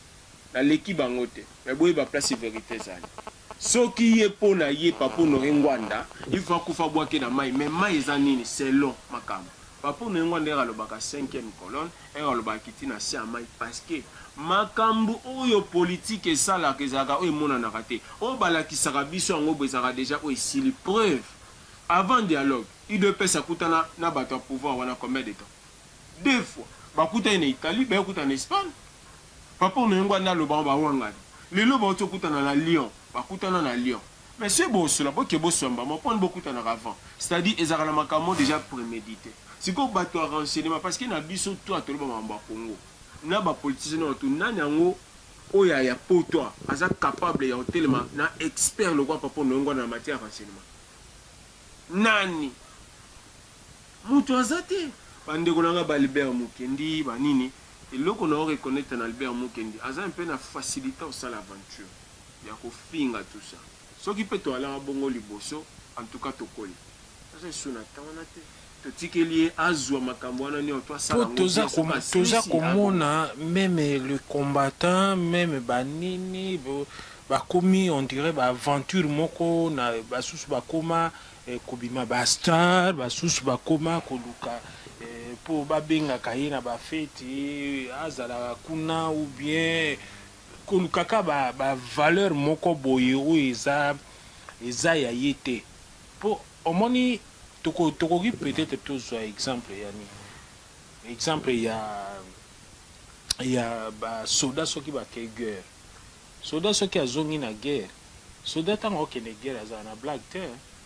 na leki bango te mais boye ba place vérité ezali soki ye mpo na ye papa Honoré Ngwanda il faut kufa bwake na mai mais mai eza nini c'est long makambo papa Honoré Ngwanda alobaka 5e colonne alobaka kiti na se ya mai parce que makambo oyo politique esalaka ezalaka oyo emonanaka te oyo balakisaka biso yango bo ezalaka déjà oyo esili preuve avant dialogue UDPS akutana na bato ya pouvoir wana combien de temps 2 fois bakutana na Italie bakutana na Espagne papa Honoré Ngwanda aloba bawangana lelo baoto kutana na Lyon bakutana na Lyon mais c'est beau cela boke bosomba mo pon bokutana avant c'est-à-dire ezalaka na makambo déjà prémédité siko bato ya renseignement parce que na biso to atoloba mambo ya Congo na ba politicien na to nani yango oya ya poto aza capable ya hotelema na expert le quoi papa Honoré Ngwanda na matière de renseignement nani mutu azate bandeko nanga ba Albert Mukendi banini eloko na reconnaître na Albert Mukendi aza un peu na facilité au sala aventure ya kofinga tout ça soki pe to ala bongo liboso en tout cas tokoli ça suna tana te to tikeli azwa makambo wana ni to sala toza komona même le combattant même banini bakomi on dirait ba aventure moko na basusu bakoma kobima ba star basusu bakoma koluka po babengaka ye na bafeti azalaka kuna ou bien kolukaka ba valeur moko boye oyo eza ya ye te po omoni tokoki peut-être tozwa exemple yani exemple ya basoda soki bakei guerre soda soki azongi na guerre soda ntango okende guerre azala na blague te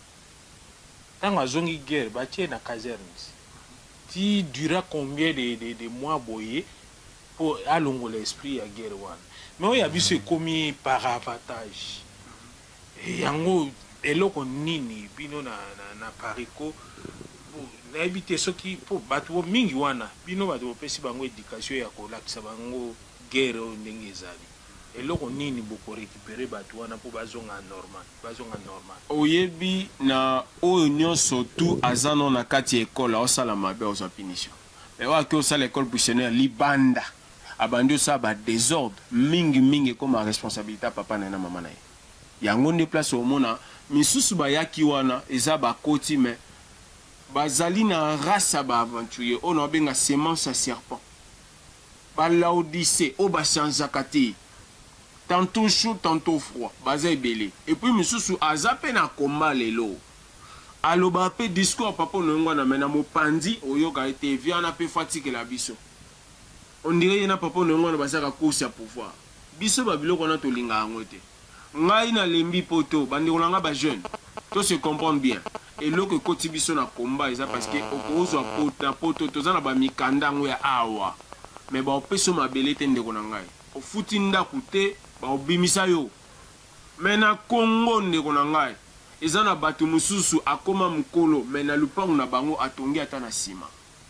ntango azongi guerre batie na caserne ti dura combien de mois boye pour alongola l'esprit à guerre wana mais oyo ya biso ekomi par avantage yango eloko nini bino na pariko nayebi te soki po bato mingi wana bino bato bopesi bango éducation ya kolakisa bango guerre oyo ndenge ezali eloko nini bokorécupere bato wana mpo bazonga normal oyebi na oyo nyonso tu aza no na kati ya ekole osala mabe ozwa punition mais waki osala ekole buissonnaire libanda abandi osala badésordre mingi ekoma responsabilité ya papa na ye na mama na ye yango nde place omona misusu bayaki wana eza bakoti mais bazali na race ya baaventurier oyo na babenga semence ya serpent balaodicée oyo bachangeaka te tantôt chaud tantôt froid baza ebele et puis misusu aza pe na komba lelo aloba pe discours papa Honoré Ngwanda mena mopanzi oyoka ete viana pe fatikela biso on dirait yena papa Honoré Ngwanda basaka course ya pouvoir biso babiloko na tolinga yango te ngai na lembi poto bandeko nanga ba jeune to se comprendre bien eloko ekoti biso na komba eza parce que okozwa poto na poto toza na bamikanda yango ya awa mais baopeso mabele te ndeko na ngai ofuti ndaku te baobimisa yo me na Congo ndeko na ngai eza na bato mosusu akoma mokolo me na lupango na bango atongi ata na nsima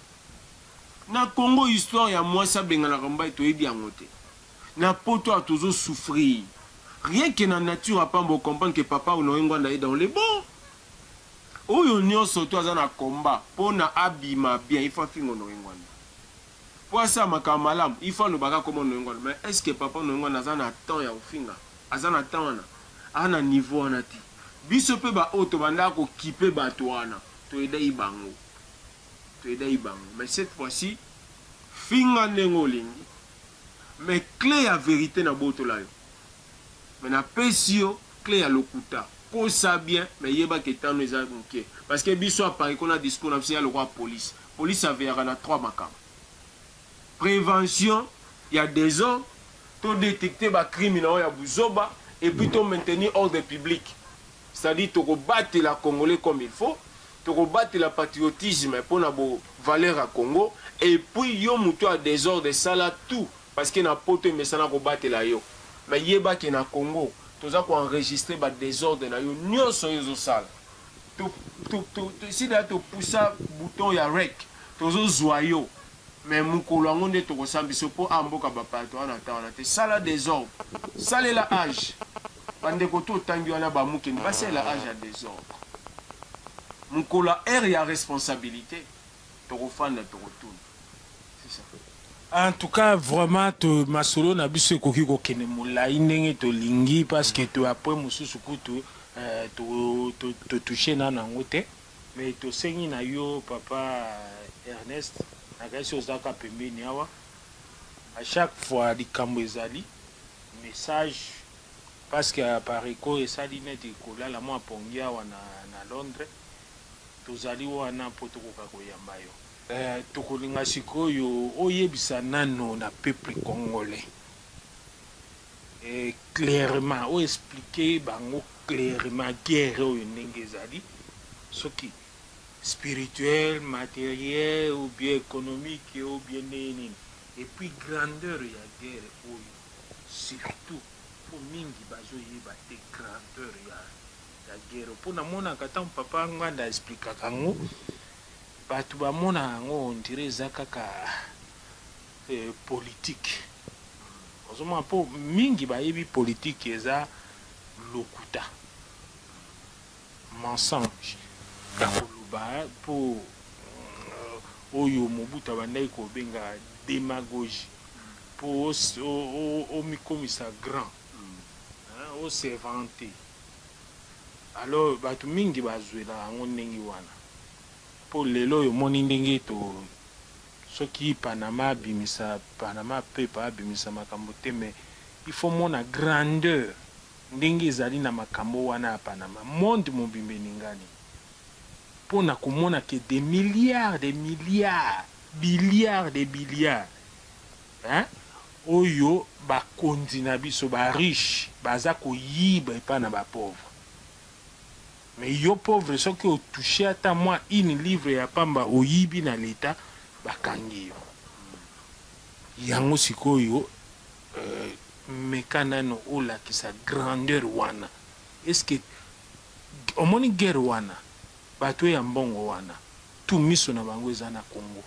na Congo histoire ya mwasi abenganaka mbai toyebi yango te na poto atozo souffrir rien que na nature apambo comprendre que papa Honoré Ngwanda est dans les bons oyo nyonso to aza na komba mpo na abima bien il faut finga Honoré Ngwanda po asa makambo malamu il faut alobaka koma Honoré Ngwanda mais est ce que papa Honoré Ngwanda aza na temps ya kofinga aza na temps wana aza na niveau wana te biso mpe baoyo tobandaka kokipe bato wana toyedai bango mais cette fois-ci finga ndenge olingi mais clé ya vérité na botola yo mais na pesi yo clé ya lokuta kosa bien mais yebaka etano eza moke parce que biso apari kona discours na biso ya lokwa police aveyaka na 3 makambo prévention ya désordre to détecter bacrime na oyo ya buzoba et puis to maintenir ordre public c'est-à-dire to combattre la Congolais comme il faut to combattre le patriotisme pour na bo valeur à Congo et puis yo muto a désordre sala tout parce que na poto mesana combattre la yo mais yeba ke na Congo toza ko enregistrer ba désordre na yo nyonso yo sala to si da to poussa bouton ya rec tozo zoyo mais mukolo ngo nde to ko sambiso po amboka ba pato ana tawana te sala désordre sala la âge bande ko to tangi wana ba mukeni ba sala âge à désordre mukolo air ya responsabilité to ko fanda to ko tuna c'est ça En tout cas, vraiment, ma solo na biso ekoki kokende molai ndenge tolingi parce que to après mosusu kutu to toucher na nango te mais tosengi na yo papa Ernest nakasi ozalaka pembeni awa à chaque fois likambo ezali message parce que apareko esali neti kolala mwa pongi awa na Londres tozali wana mpo tokoka koyamba yo. Tokolinga sikoyo oyebisa nano na peuple congolais clairement o expliquer bango clairement guerre oyo ndenge ezali soki spirituel matériel ou bien économique ou bien nini et puis grandeur ya guerre oyo surtout po mingi bazoyeba te grandeur ya guerre mpo namonaka ntango papa nganda explikaka yango bato bamona yango ondire eza kaka politique ozomona mpo mingi bayebi politique eza lokuta mensonge ya koloba mpo oyo mobutu abandaki kobenga démagogie mpo omikomisa grand osevante alors bato mingi bazwela yango ndenge wana po lelo oyo moni ndenge to soki Panama abimisa Panama pepe abimisa makambo te mais il faut mona grandeur ndenge ezali na makambo wana ya Panama monde mobimbe ningani mpona komona ke des milliards billiards oyo bakonzi na biso bariche baza koyiba epa na bapauvre. Mais yo pauvre soki otouche ata mwa une livre ya pamba oyibi na leta bakangi yo yango sikoyo mekanano olakisa grandeur wana eske omoni guerre wana bato ya mbongo wana tout miso na bango eza na Congo.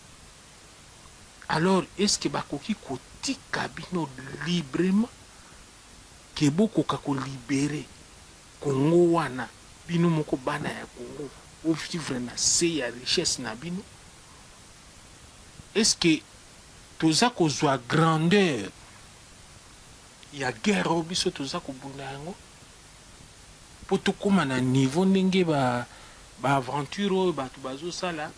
Alors eske bakoki kotika bino librement ke bokoka kolibere Congo wana bino moko bana ya Congo ovivre na se ya richesse na bino? Est-ce que toza kozwa grandeur ya guerre oyo biso toza kobunda yango mpo tokóma na niveau ndenge baaventure oyo bato bazosala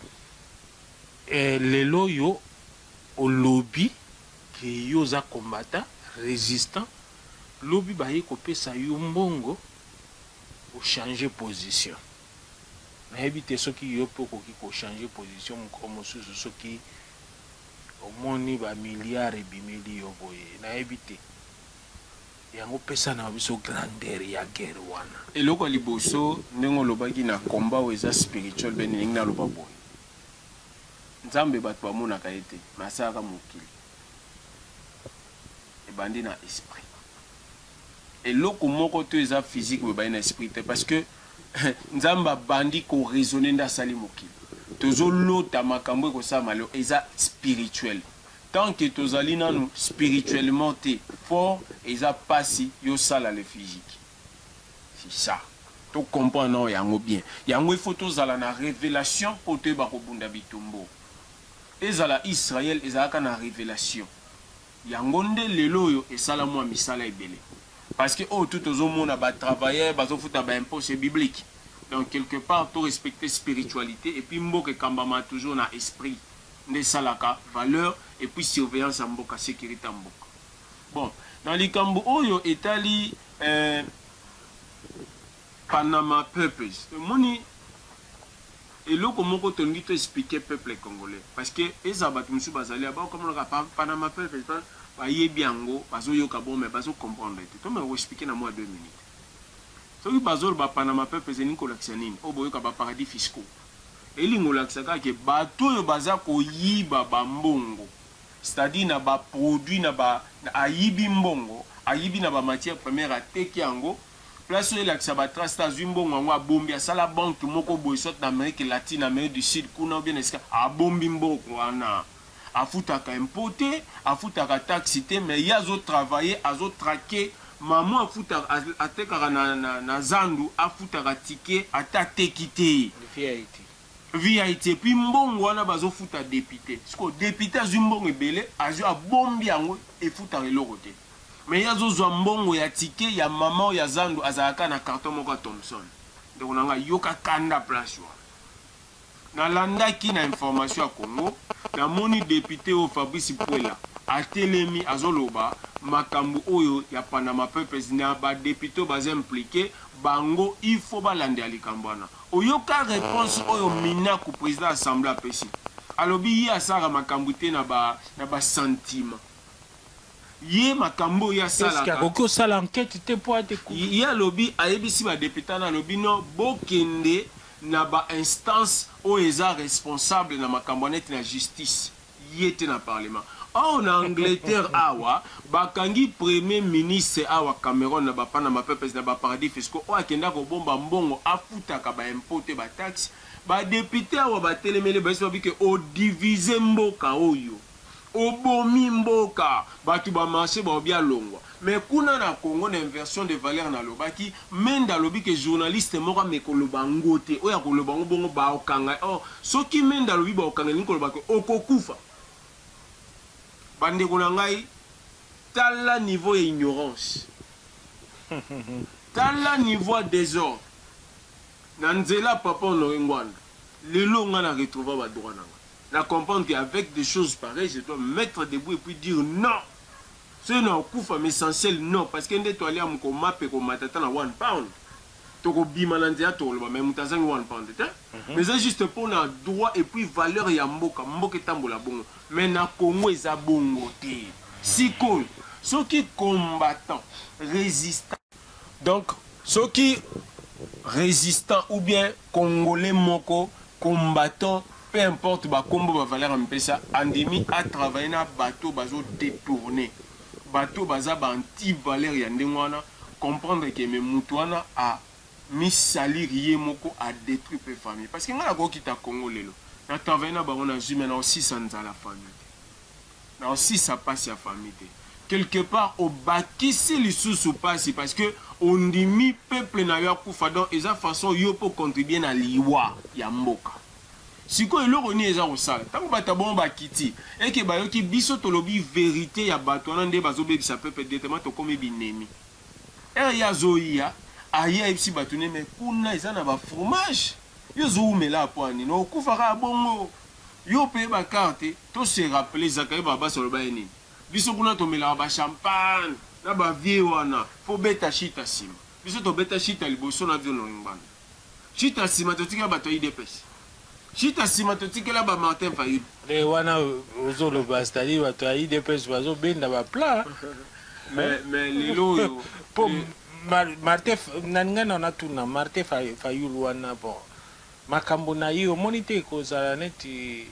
lelo oyo olobi ke yo oza combattant résistant lobi baye kopesa yo mbongo ochange position nayebi te soki yo mpo okoki kochange position moko mosusu soki omoni bamiliard ebimeli yo boye nayebi te yango pesa na biso grandeur ya guerre wana eloko liboso ndenge olobaki na combat oyo eza spirituel bene ndenge naloba boye nzambe bato bamonaka ye te masalaka mokili ebandi na esprit eloko moko to eza physique boye bandi na esprit te parce que nzambe abandi koraisonne nde asali mokili tozolota makambo ekosala lelo eza spirituel tant que tozali nanu spirituellement te fort eza pasi yosala le physique c'est ça to comprendre yango bien yango il faut tozala na révélation po toyeba kobunda bitumbo ezala Israël ezalaka na révélation yango nde lelo oyo esala mwa misala ebele parce que oh tout ozomona batravailleur bazofuta baimpôt c'est biblique donc quelque part to respecter spiritualité et puis mboka ekambama toujours na esprit nde salaka valeur et puis surveillance ya mboka sécurité ya mboka bon na likambo oyo etali Panama Papers moni eloko moko tolingi to expliquer peuple congolais parce que eza bato mosusu bazali bakomonaka Panama Papers bayebi yango bazoyoka bon mais bazocomprendre te to me koexplike na mwa 2 minutes soki bazoloba Panama Papers elingi kolakisa nini oyo boyoka baparadis fiscaux elingi olakisaka ke bato oyo baza koyiba bambongo c'est-à-dire na baproduit na ayibi mbongo ayibi na bamatière première ateki yango place oyo elakisa batrace azwi mbongo yango abombi asala banke moko boye soit na Amérique latine Amérique du Sud kuna obien esika abombi mbongo wana afutaka importe afutaka taxe te mais ye azotravaille azotrake mamo afutaka atekaka na zandu afutaka tike ata ateki te via ite puis mbongo wana bazofuta député siko député azwi mbongo ebele azwi abombi yango efutaka eloko te mais ye azozwa mbongo ya tike ya mama oyo ya zandu azalaka na carton moko ya Thomson ndeko na ngai yoka kanda place wana nalandaki na information ya Congo namoni député oyo Fabrice Puela atelemi azoloba makambo oyo ya Panama Papers na badéputé oyo baza impliqué bango il faut balandela likambo wana oyoka réponse oyo Minaku président assemblée apesi alobi ye asala makambo te na ba sentiment ye makambo ya sala ko sala enquête te po ate ko ye alobi ayebisi ba député na alobi no bokende na ba instance oyo eza responsable na makambo neti na justice ye te na parlement. Or en Angleterre awa bakangi premier ministre awa Cameroun na ba Panama Papers na ba paradis fiscaux o akenda ko bomba mbongo afutaka ba impôt ba taxe ba député awa ba telemele ba so bike o diviser mboka oyo o bomi mboka batu ba marché ba obia longwa mais kuna na Congo na inversion de valeur na lobaki menda lobi ke journaliste moko mekoloba ngote o ya koloba bongo ba okanga oh soki menda lobi ba okanga ni koloba ko okokufa bande kuna ngai tala niveau ignorance tala niveau désordre na nzela papa Honoré Ngwanda lelo nga na retrouver ba droit nanga na comprendre qu'avec des choses pareilles je dois mettre debout et puis dire non c'est non kufa mais essentiel non parce que ndeto ali amko mape ko matata na 1 pound toko bima na nzela to loba mais mutazangi 1 pound te mais c'est juste pour na droit et puis valeur ya mboka mboka tambola bongo mais na Congo eza bongo te sikoyo soki combattant résistant donc soki résistant ou bien congolais moko combattant peu importe ba kombo ba valeur mpesa andimi a travailler na bateau bazo détourner bateau baza ba anti valeur ya ndengwana comprendre que me mutuana a mi salir ye moko a détruire pe famille parce que ngala ko kita Congo lelo na travailler na bango na jume na aussi sans la famille na aussi ça passe ya famille quelque part au bakisi lisusu passe parce que on dimi peuple na yo kufa donc eza façon yo pour contribuer na liwa ya mboka siko eloko ni eza osala tango bata bon bakiti eke bayoki biso tolobi vérité ya bato na nde bazobebisa peuple directement to comme binemi ya zoia aya ipsi bato ne mais kuna eza na ba fromage yo zoumela poani no kufaka bongo yo pe ba carte to se rappeler zakai baba soloba eni biso kuna to mela ba champagne na ba vie wana fo beta chita sima biso to beta chita liboso na vino ngwana chita sima to tika bato idepes chita sima to tika la ba Martin Fayulu le wana ozolo bastali bato idepes bazo benda ba plat mais lelo yo po Martin nangana na tuna Martin Fayulu wana bon makambo na yo monite kozala neti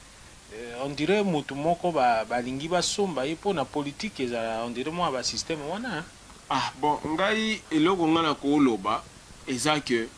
on dirait mutu moko balingi basomba ye mpo na politique ezala on dirait mwa basystème wana ah bon ngai eloko nga na koloba eza que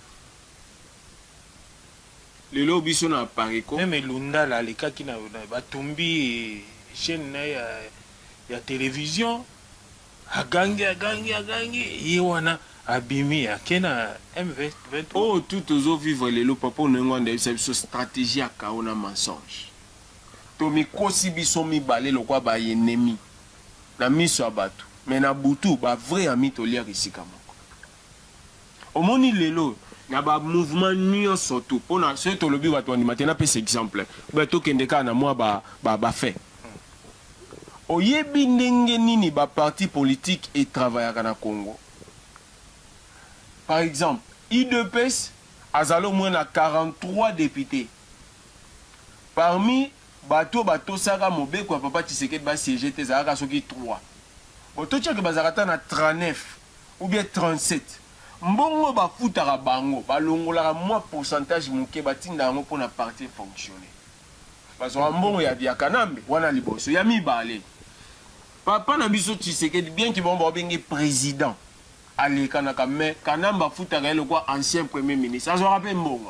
lelo biso na pariko meme Lundala alekaki na batumbi chaîne na ya télévision agangi ye wana abimi akena M23 oh tout vivre lelo papa Ngwanda c'est une stratégie à kaona mensonge to mi kosi biso mi balé lokwa ba ennemi na miso abatu mais na butu ba vrai ami to lia risika moko omoni lelo na ba mouvement nyonso to pona ce to lobi watu ni matena pe exemple ba to kendeka na moi ba fait oyebi ndenge nini ba parti politique et travaillera na Congo. Par exemple, IDPS azalo moins na 43 députés. Parmi bato saka mobeko ya papa Tshisekedi ba siéger te zaka soki 3. Boto tchaka bazarata na 39 ou bien 37. Mbongo ba futaka bango balongola moi pourcentage muke batinda ngo pona parti fonctionner. Bazo mbongo ya biakanambe wana liboso ya mibale. Papa na biso Tshisekedi bien ki bomba bengi président. Allez, kanaka mais kanamba futaka le quoi ancien premier ministre. Ça se rappelle mbongo.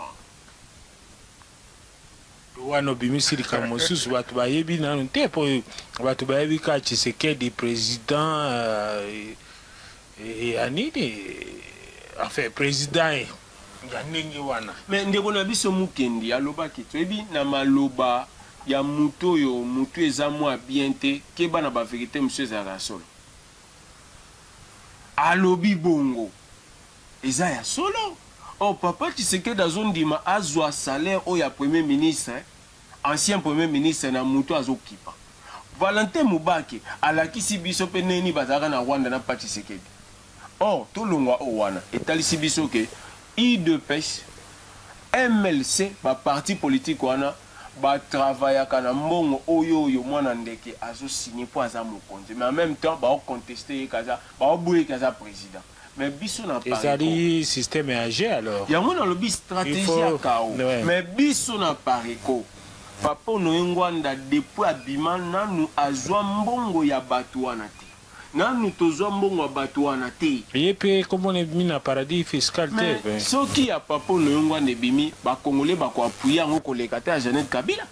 Wano bimisiri ka mosusu batu bayebi nanu te po batu bayebi ka Tshisekedi président et anini enfin président ya ndenge wana. Mais ndeko na biso mukendi alobaki toyebi na maloba ya mutu oyo mutu eza mwa bien te keba na ba vérité monsieur ezalaka solo. Alobi bongo eza ya solo. Oh papa Tshisekedi azondima azwa salaire oyo ya premier ministre, ancien premier ministre na mutu azokipa. Valentin Mubaki alakisi biso pe neni bazalaka na Rwanda na Papa Tshisekedi. Oh tolongwa o wana etalisi biso ke IDPS MLC ba parti politique wana ba travaillaka na mbongo oyo oyo mwana ndeke azo signer pour aza mokonzi, mais en même temps ba contester kaza ba boué kaza président. Mais biso na Paris ezali système âgé alors ya mona lobi stratégie ya kao. Mais biso na Paris ko papa Noengwanda depuis abima nanu azwa mbongo ya batu wana te. Nanu tozwa mbongo ya batu wana te. Yepe comment on mis na paradis fiscal te. Soki ya papa Noengwanda bimi ba congolais ba ko appuyer ngo koleka te a Jeannette Kabila.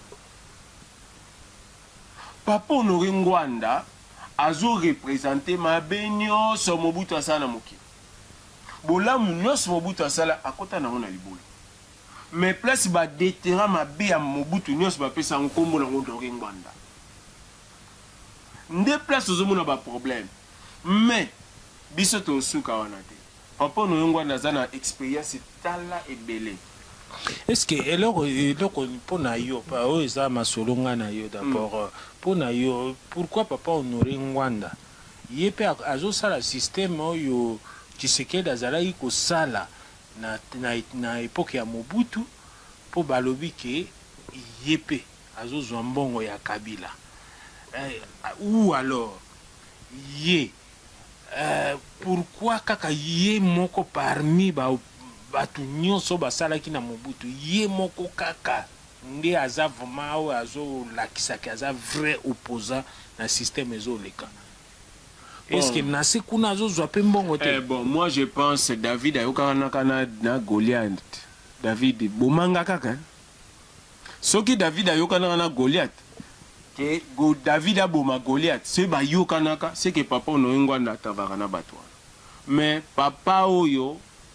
Papa Noengwanda azo représenter mabe nyonso Mobutu asala moki. Bolamu nyonso Mobutu asala akota nango na libolo. Mais place ba déterra mabe ya Mobutu nyonso ba pesa nkombo nango Noengwanda. Nde place ozomona ba problème. Mais biso to suka wana te. Papa Noengwanda za na expérience tala ebele. Est-ce que eloko pona yo pa o eza masolonga na yo d'abord pona yo pourquoi papa Honoré Ngwanda yepe azo sala système oyo Tshisekedi azalaki kosala na époque ya Mobutu po balobi ke yepe azo zwa mbongo ya Kabila ou alors ye pourquoi kaka ye moko parmi batu nyonso basalaki na Mobutu ye moko kaka nde aza vraiment oyo azolakisaki aza vrai opposant na système ezoleka. Est-ce que nasi kuna azozwa pe mbongo te? Bon, moi je pense David ayokaka na Goliath. David bomanga kaka. Soki David ayokaka na Goliath ke David aboma Goliath se ba yokanaka c'est que papa Noengwanda atavaka na bato. Mais papa oyo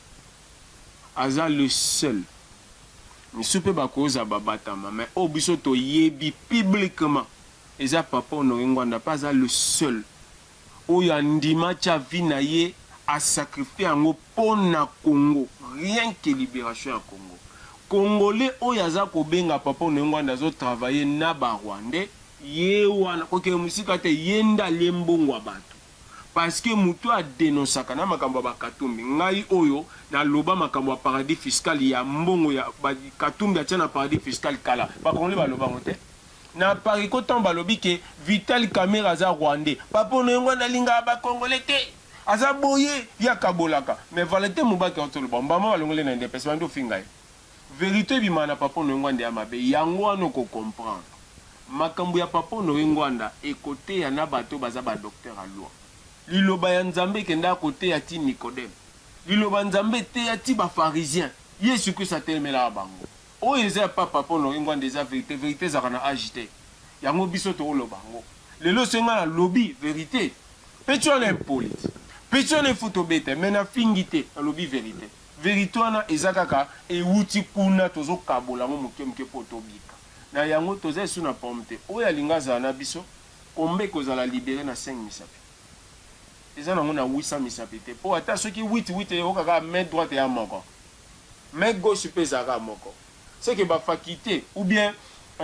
aza le seul. Misupe bakoza babatama mais obiso to yebi publiquement. Eza papa Noengwanda pas le seul. Oyo andima tia vina ye a sacrifié yango pona Congo, rien que libération ya Congo. Congolais oyo aza kobenga papa Noengwanda zo travailler na ba Rwandais ye wana koke musika te yenda lembongo bato. Parce que mutu a dénoncé kana makambo ba Katumbi ngai oyo na loba makambo ya paradis fiscal ya mbongo ya Katumbi atia na paradis fiscal kala ba Congolais ba loba ngote na Paris kotan balobi ke Vital Kamerhe aza Rwandais papa Noengwanda linga ba Congolais te aza boye ya kabolaka mais Valentin Mubaki otoloba mbama balongole na indépendance bando fingai vérité bimana papa Noengwanda ya mabe yango wana ko comprendre makambo ya papa Noengwanda ekote ya na bato baza ba docteur a loi liloba ya Nzambe kenda kote ya ti Nicodème liloba Nzambe te ya ti ba pharisien Yesu Christ atelemela bango o eza papa papa Noengwanda eza vérité za kana agité yango biso to lobango lelo senga na lobby vérité petio na impolite petio na photobete mena fingité na lobby vérité wana eza kaka ewuti kuna tozo kabola mo moke poto bika na yango toza su na pomte oya linga za na biso kombe kozala libéré na 5 misapi eza nango na 800 misapi te po ata soki 8 okaka main droite ya moko main gauche pe zaka moko c'est que ba faculté ou bien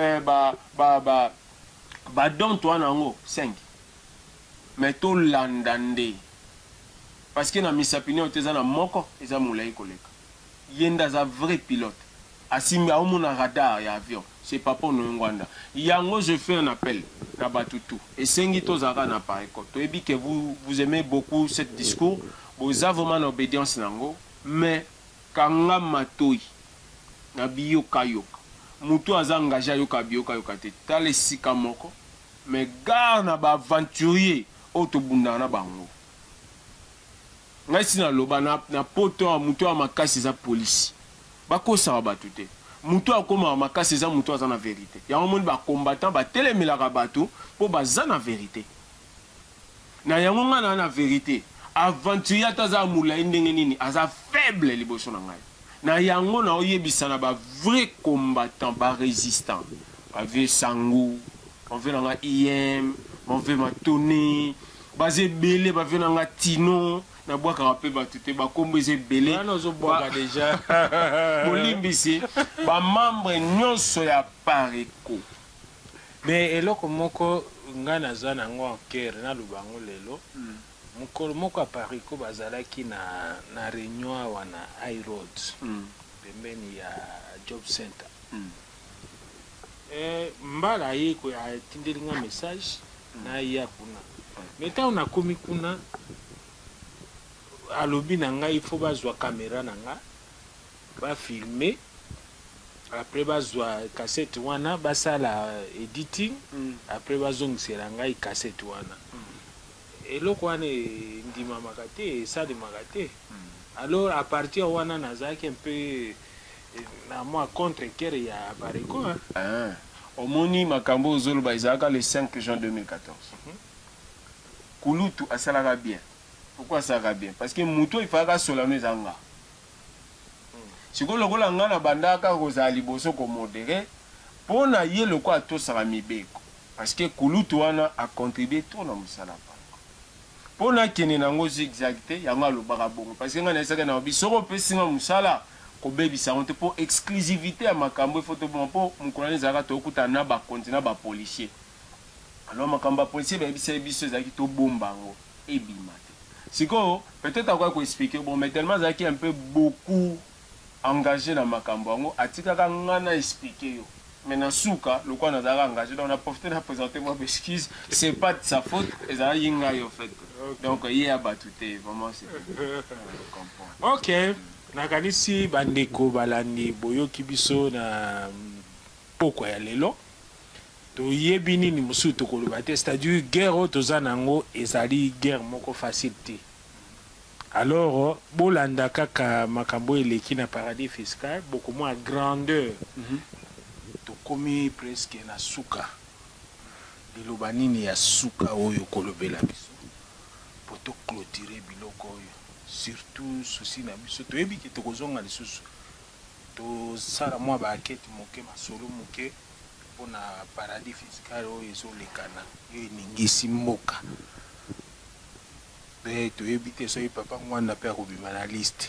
don toi nango 5 mais to landande parce que na misapini oteza na moko eza mulai koleka yenda za vrai pilote asimbi aumuna radar ya avion c'est papa Noengwanda yango je fais un appel na batutu et sengi tozaka na pareko to ebi que vous aimez beaucoup ce discours vous avez vraiment obédience nango mais kanga matoi na biyoka yoka mutu aza engagé yoka biyoka yoka te tale sika moko mais gar na ba aventurier otobunda na bango ngai sina loba na poto mutu a makasi za police bakosa ba tuté mutu akoma makasi za mutu aza na vérité ya moni ba combattant ba telemelaka bato po baza na vérité na yango ngana na vérité aventurier taza mulai ndenge nini aza faible liboso na ngai na yango na oyebisa na ba vrai combattant ba résistant ba vie Sangu on veut na IM on veut matone basé belé ba veut na Tino na bwaka rapé ba tuté ba kombo eze belé na zo bwaka déjà bolimbisi ba membre nyonso ya Pareko. mais eloko moko nga naza nango en cœur na lubango lelo mokolo moko ya Pareko bazalaki na réunion awa na high road pembeni ya job center mbala ye atindeli nga message na ya kuna mais ntango nakomi kuna alobi na ngai il faut bazwa caméra na nga bafilme après bazwa cassette wana basala editing après bazongisela ngai cassette wana eloko wana ndimamaka te esalemaka te alors à partir wana nazalaki un peu na mwa contre cœur ya Pareko omoni makambo ozoloba ezalaka le 5 juin 2014 Kulutu asalaka bien. Pourquoi asalaka bien? Parce que muto ifaka solano ezanga sikoyo lokola nga na bandaka kozala liboso komodere mpo na ye loko atosaka mibeko parce que Kulutu wana acontribue to na mosala mpo na kende nango zigzag te yango alobaka bongo parce que nga na esaka na babi soko opesinga mosala kobebisa yango te mpo exclusivité ya makambo efo toboma mpo mokolani ezalaka tokutana na bakonzi na bapolisier alors makambo ya policier bayebisa biso ezalaki tobomba yango ebima te sikoyo peut-être akoki koexplike bon mais tellement ezalaki un peu beaucoup engagé dans makambo yango atikaka nga na expliqué yo mais na suka lokwa nazalaka engagé donc on a profité de présenter moi excuse c'est pas de sa faute ezalaki ngai en fait donc ye abatu te vraiment c'est ok nakanisi bandeko balandi boyoki biso na pokwa ya lelo toyebi nini mosusu tokoloba te c'est-à-dire guerre oyo toza nango ezali guerre moko facile te alors bolanda kaka makambo eleki na paradis fiscal bokomwa grandeur tokomi presque na suka liloba nini ya suka oyo kolobela biso po toclôturer biloko oyo surtout souci na biso toyebi ke tokozonga lisusu tosala mwa baakete moke masolo moke mpona paradis fiscal oyo ezolekana oyo eningisi mboka mpe toyebi te soki papa ngwanda mpe akobima na liste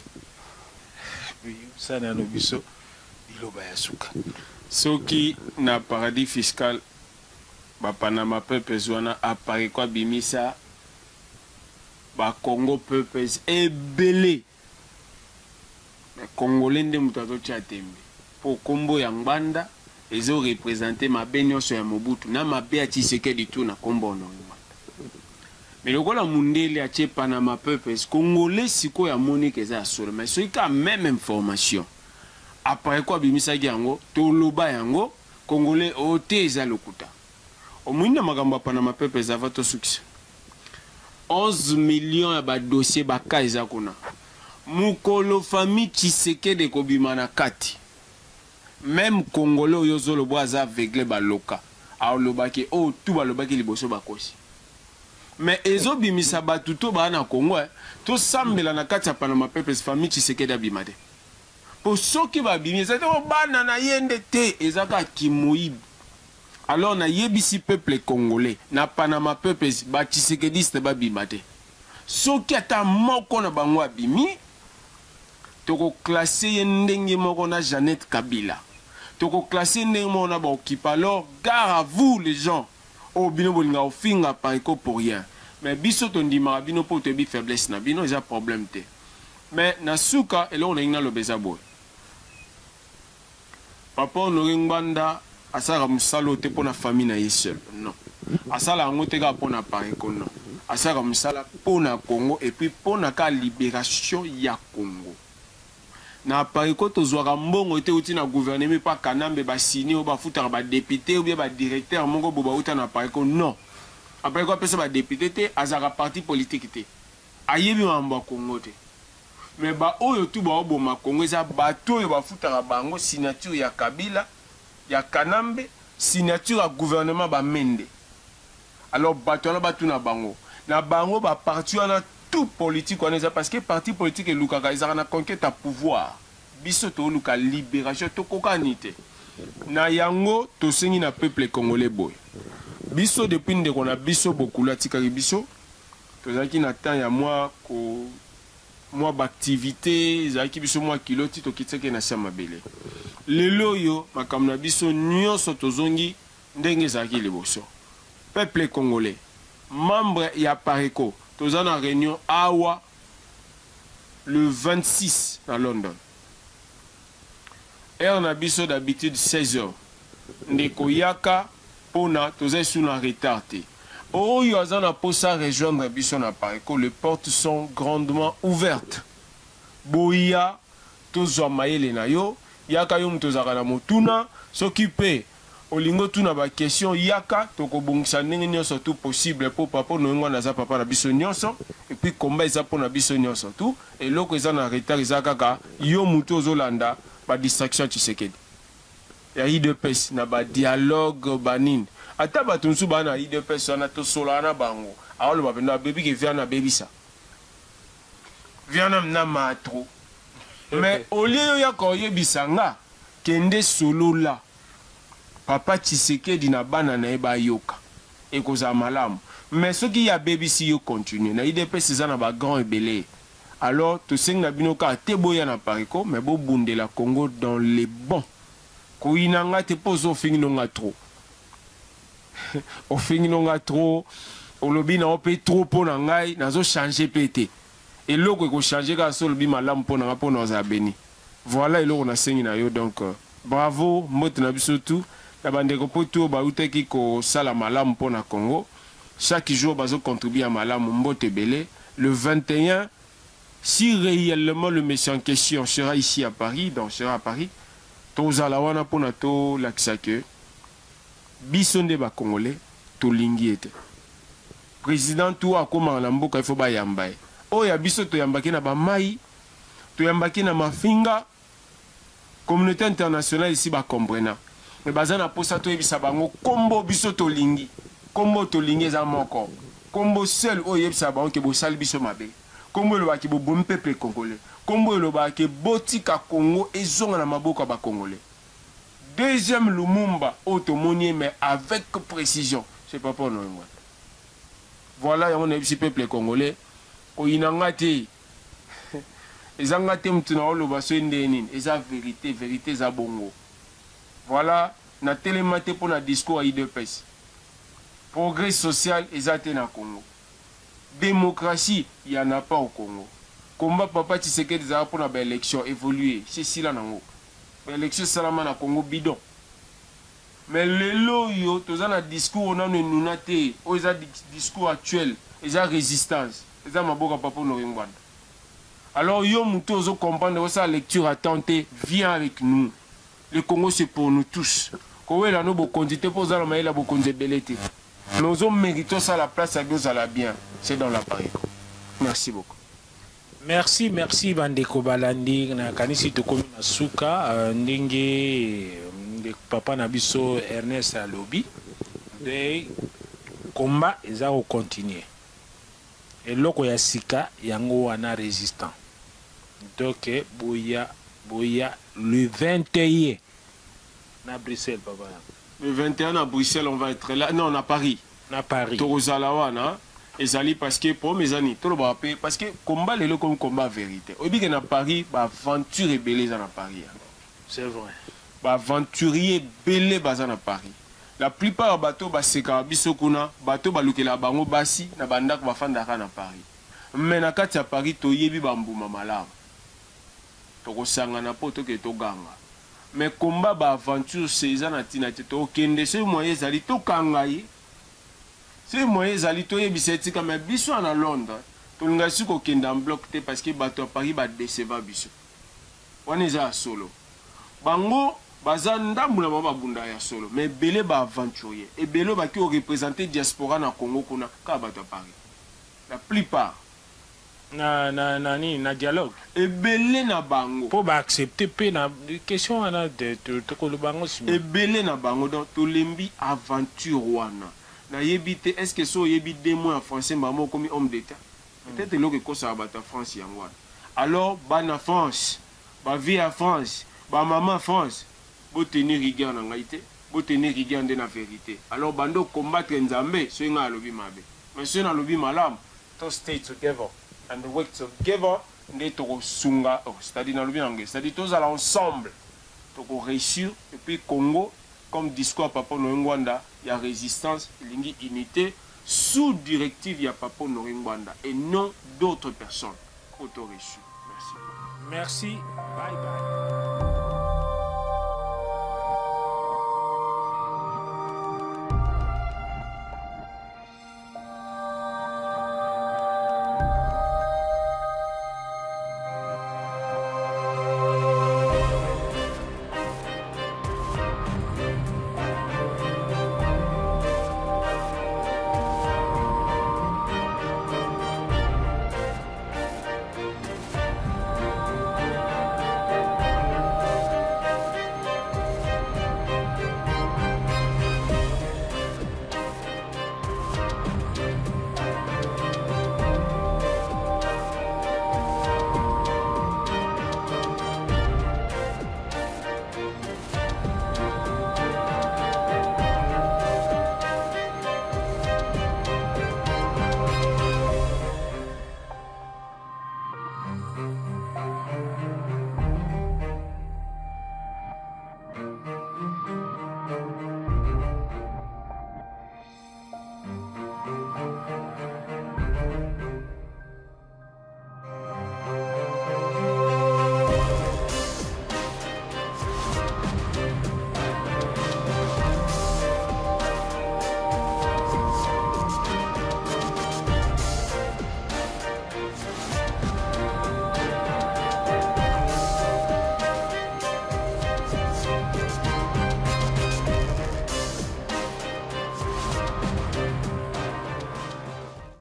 sana no biso liloba ya suka soki na paradis fiscal bapanama peuples wana Pareko abimisa bakongo peuples ebele congolais nde moto azotia tembe mpo kombo ya ngbanda ezorepresente mabe nyonso ya Mobutu na mabe ya Tshisekedi tu na kombo ono ngbanda mais lokola mundele atie panama peuples congolais sikoyo amoni ke eza ya solo mais soki ka même information Pareko abimisaki yango toloba yango congolais ote eza lokuta omoni na makambo ya panama peuples ava tosukisa 11 millions ya badossier baka eza kuna mukolo famille Tshisekedi kobima na kati même congolais oyo ozolobo aza aveugle baloka alobaki o tu balobaki liboso bakosi mais ezobimisa batu to baa na Congo tosambela na kati ya panama peuples famille Tshisekedi abima te po soki babimi ezate bana na yende te ezaka kimoyibi alors na yebisi peuple congolais na panama peuples ba Tshisekediste babima te soki ata moko na bango abimi toko classé ye ndenge moko na Jeannette Kabila toko classé ndenge moko na baokipe alors gare à vous les gens o bino bolinga ofinga Pareko pour rien mais biso tondimaka bino po toyebi faiblesse na bino eza problème te mais na suka eloko na ngina lobeza boy papa Honoré Ngbanda asala musala te pona famille na ye seul non asala yango te kaka pona Pareko non asala musala pona Congo et puis pona ka libération ya Congo na Pareko tozwaka mbongo te uti na gouvernement pa Kanambe basini o bafutaka ba député ou bien ba directeur moko boba uta na Pareko non Pareko apesa ba député te azaka parti politique te ayebi mambo ya Congo te mais ba oyo tu ba oboma Congo eza bato oyo bafutaka bango signature ya Kabila ya Kanambe signature ya gouvernement ba Mende alors bato wana batuna bango na bango ba parti wana tout politique wana eza parce que parti politique elukaka ezaka na conquête ya pouvoir biso toluka libération tokokani te na yango tosengi na peuple congolais boy biso depuis ndeko na biso bokulu atikaki biso tozalaki na temps ya mwa baactivité ezalaki biso mwa kiloti tokitaki na sia mabele lelo oyo makambo na biso nyonso tozongi ndenge ezalaki liboso peuple congolais membre ya Pareco toza na réunion awa le 26 à London. Et on a biso d'habitude 16h. Ndeko yaka pona toza sous na retard. Oh yozana posa rejoindre biso na Pareco, les portes sont grandement ouvertes. Boya tozwa mayele na yo, yaka yo mtozaka na motuna, s'occuper olingo tuna ba question yaka tokobongisa ndenge nyonso tout possible pour papa no naza papa na biso nyonso et puis combat eza pona biso nyonso tout et loko eza na retard eza kaka yo muto ozolanda ba distraction Tshisekedi ya IDPS na ba dialogue banine ata bato nsu bana IDPS wana to sola na bango awolo ba penda baby ke vient na bebisa vient na matro mais au lieu ya ko yebisa nga kende solo la papa Tshisekedi na bana na eba yoka ekoza malamu mais ce qui a BBC yo continue na IDPS eza na ba grand ebele alors to senga binoka teboya na Pareco mais bo bundela Congo dans les bons ko inanga te pozo finginonga trop o finginonga trop o lobi na opé trop pona ngai nazo changer pété et loko ko changer ka so lobi malamu pona pona za beni voilà eloko na sengi na yo donc bravo mot na biso tout la bande kopoto ba uteki ko sala malamu pona Congo chaque jour bazo contribuer à malamu mbote belé le 21 si réellement le monsieur en question sera ici à Paris donc sera à Paris tozala wana pona to lakisa que bisonde ba congolais to lingi ete président tout akoma na mboka il faut ba yambaye o ya biso to yambaki na ba mai to yambaki na mafinga communauté internationale ici ba comprena mais bazana posa to ebisa bango kombo biso to lingi kombo to lingi za moko kombo seul o yebisa bango ke bo sal biso mabe kombo lo ba ki bo bon peuple congolais kombo lo ba ke botika Congo ezonga na maboko ba congolais deuxième Lumumba automonier mais avec précision c'est pas pour nous voilà on est petit peuple congolais o inangati ezangate mtuna olo ba so ndeni eza vérité za bongo voilà na télématé pour na discours à IDPS progrès social ezate na Congo démocratie il y en a pas au Congo combat papa Tshisekedi za pour na ba élection évoluer c'est si là nango élection salama na Congo bidon mais lelo yo toza na discours on a nunate o eza discours actuel eza résistance eza maboka papa no ngwanda alors yo muto ozo comprendre ça lecture attentée viens avec nous le Congo c'est pour nous tous kowela no bokondité pour za la maïla bokonze belete nous on mérite ça la place à Dieu la bien c'est dans la Pareco merci beaucoup. Merci bandeko balandi na kanisi tokomi na suka ndenge papa na biso Ernest alobi de combat eza ko continuer eloko ya sika yango wana résistant donc boya le 21 na Bruxelles papa le 21 à Bruxelles on va être là non à Paris Torozala wana ezali parce que pour mes amis tout le monde parce que combat le comme combat vérité obi que na Paris ba aventure belé na Paris c'est vrai ba aventurier belé baza na Paris la plupart bateau ba seka biso kuna bateau ba lukela bango basi na bandako ba fandaka na Paris mais na kati ya Paris to yebi ba mbuma malamu to kosanga na poto ke to ganga mais combat ba aventure c'est ça na tina to kende ce moyen ezali to kangai c'est moyen ezali to yebisa etika mais biso na Londres to ngasi ko kenda en bloc te parce que bateau à Paris ba déceva biso wana eza solo bango baza ndambu na babunda ya solo mais belé ba aventurier et belé ba ki o représenter diaspora na Congo kuna ka bato à Paris la plupart na dialogue et belé na bango pour ba accepter pe na question ana de to ko bango et belé na bango donc to lembi aventure wana na yebite est-ce que so yebi deux mois en français maman comme homme d'état peut-être lo que ça bato France yango alors bana France vie à France, maman France, vous tenir rigueur dans la vous tenir rigueur dans la vérité. Alors, bando combattre Nzambe, c'est un lobby mabe. Mais c'est un lobby malam. To stay together and work together, c'est-à-dire dans le lobby anglais. C'est-à-dire tous allons ensemble pour réussir. Et puis Congo, comme discours Papa Noengwanda, il y a résistance, il y a unité sous directive il y a Papa Noengwanda et non d'autres personnes. Auto-reçu. Merci. Merci. Bye bye.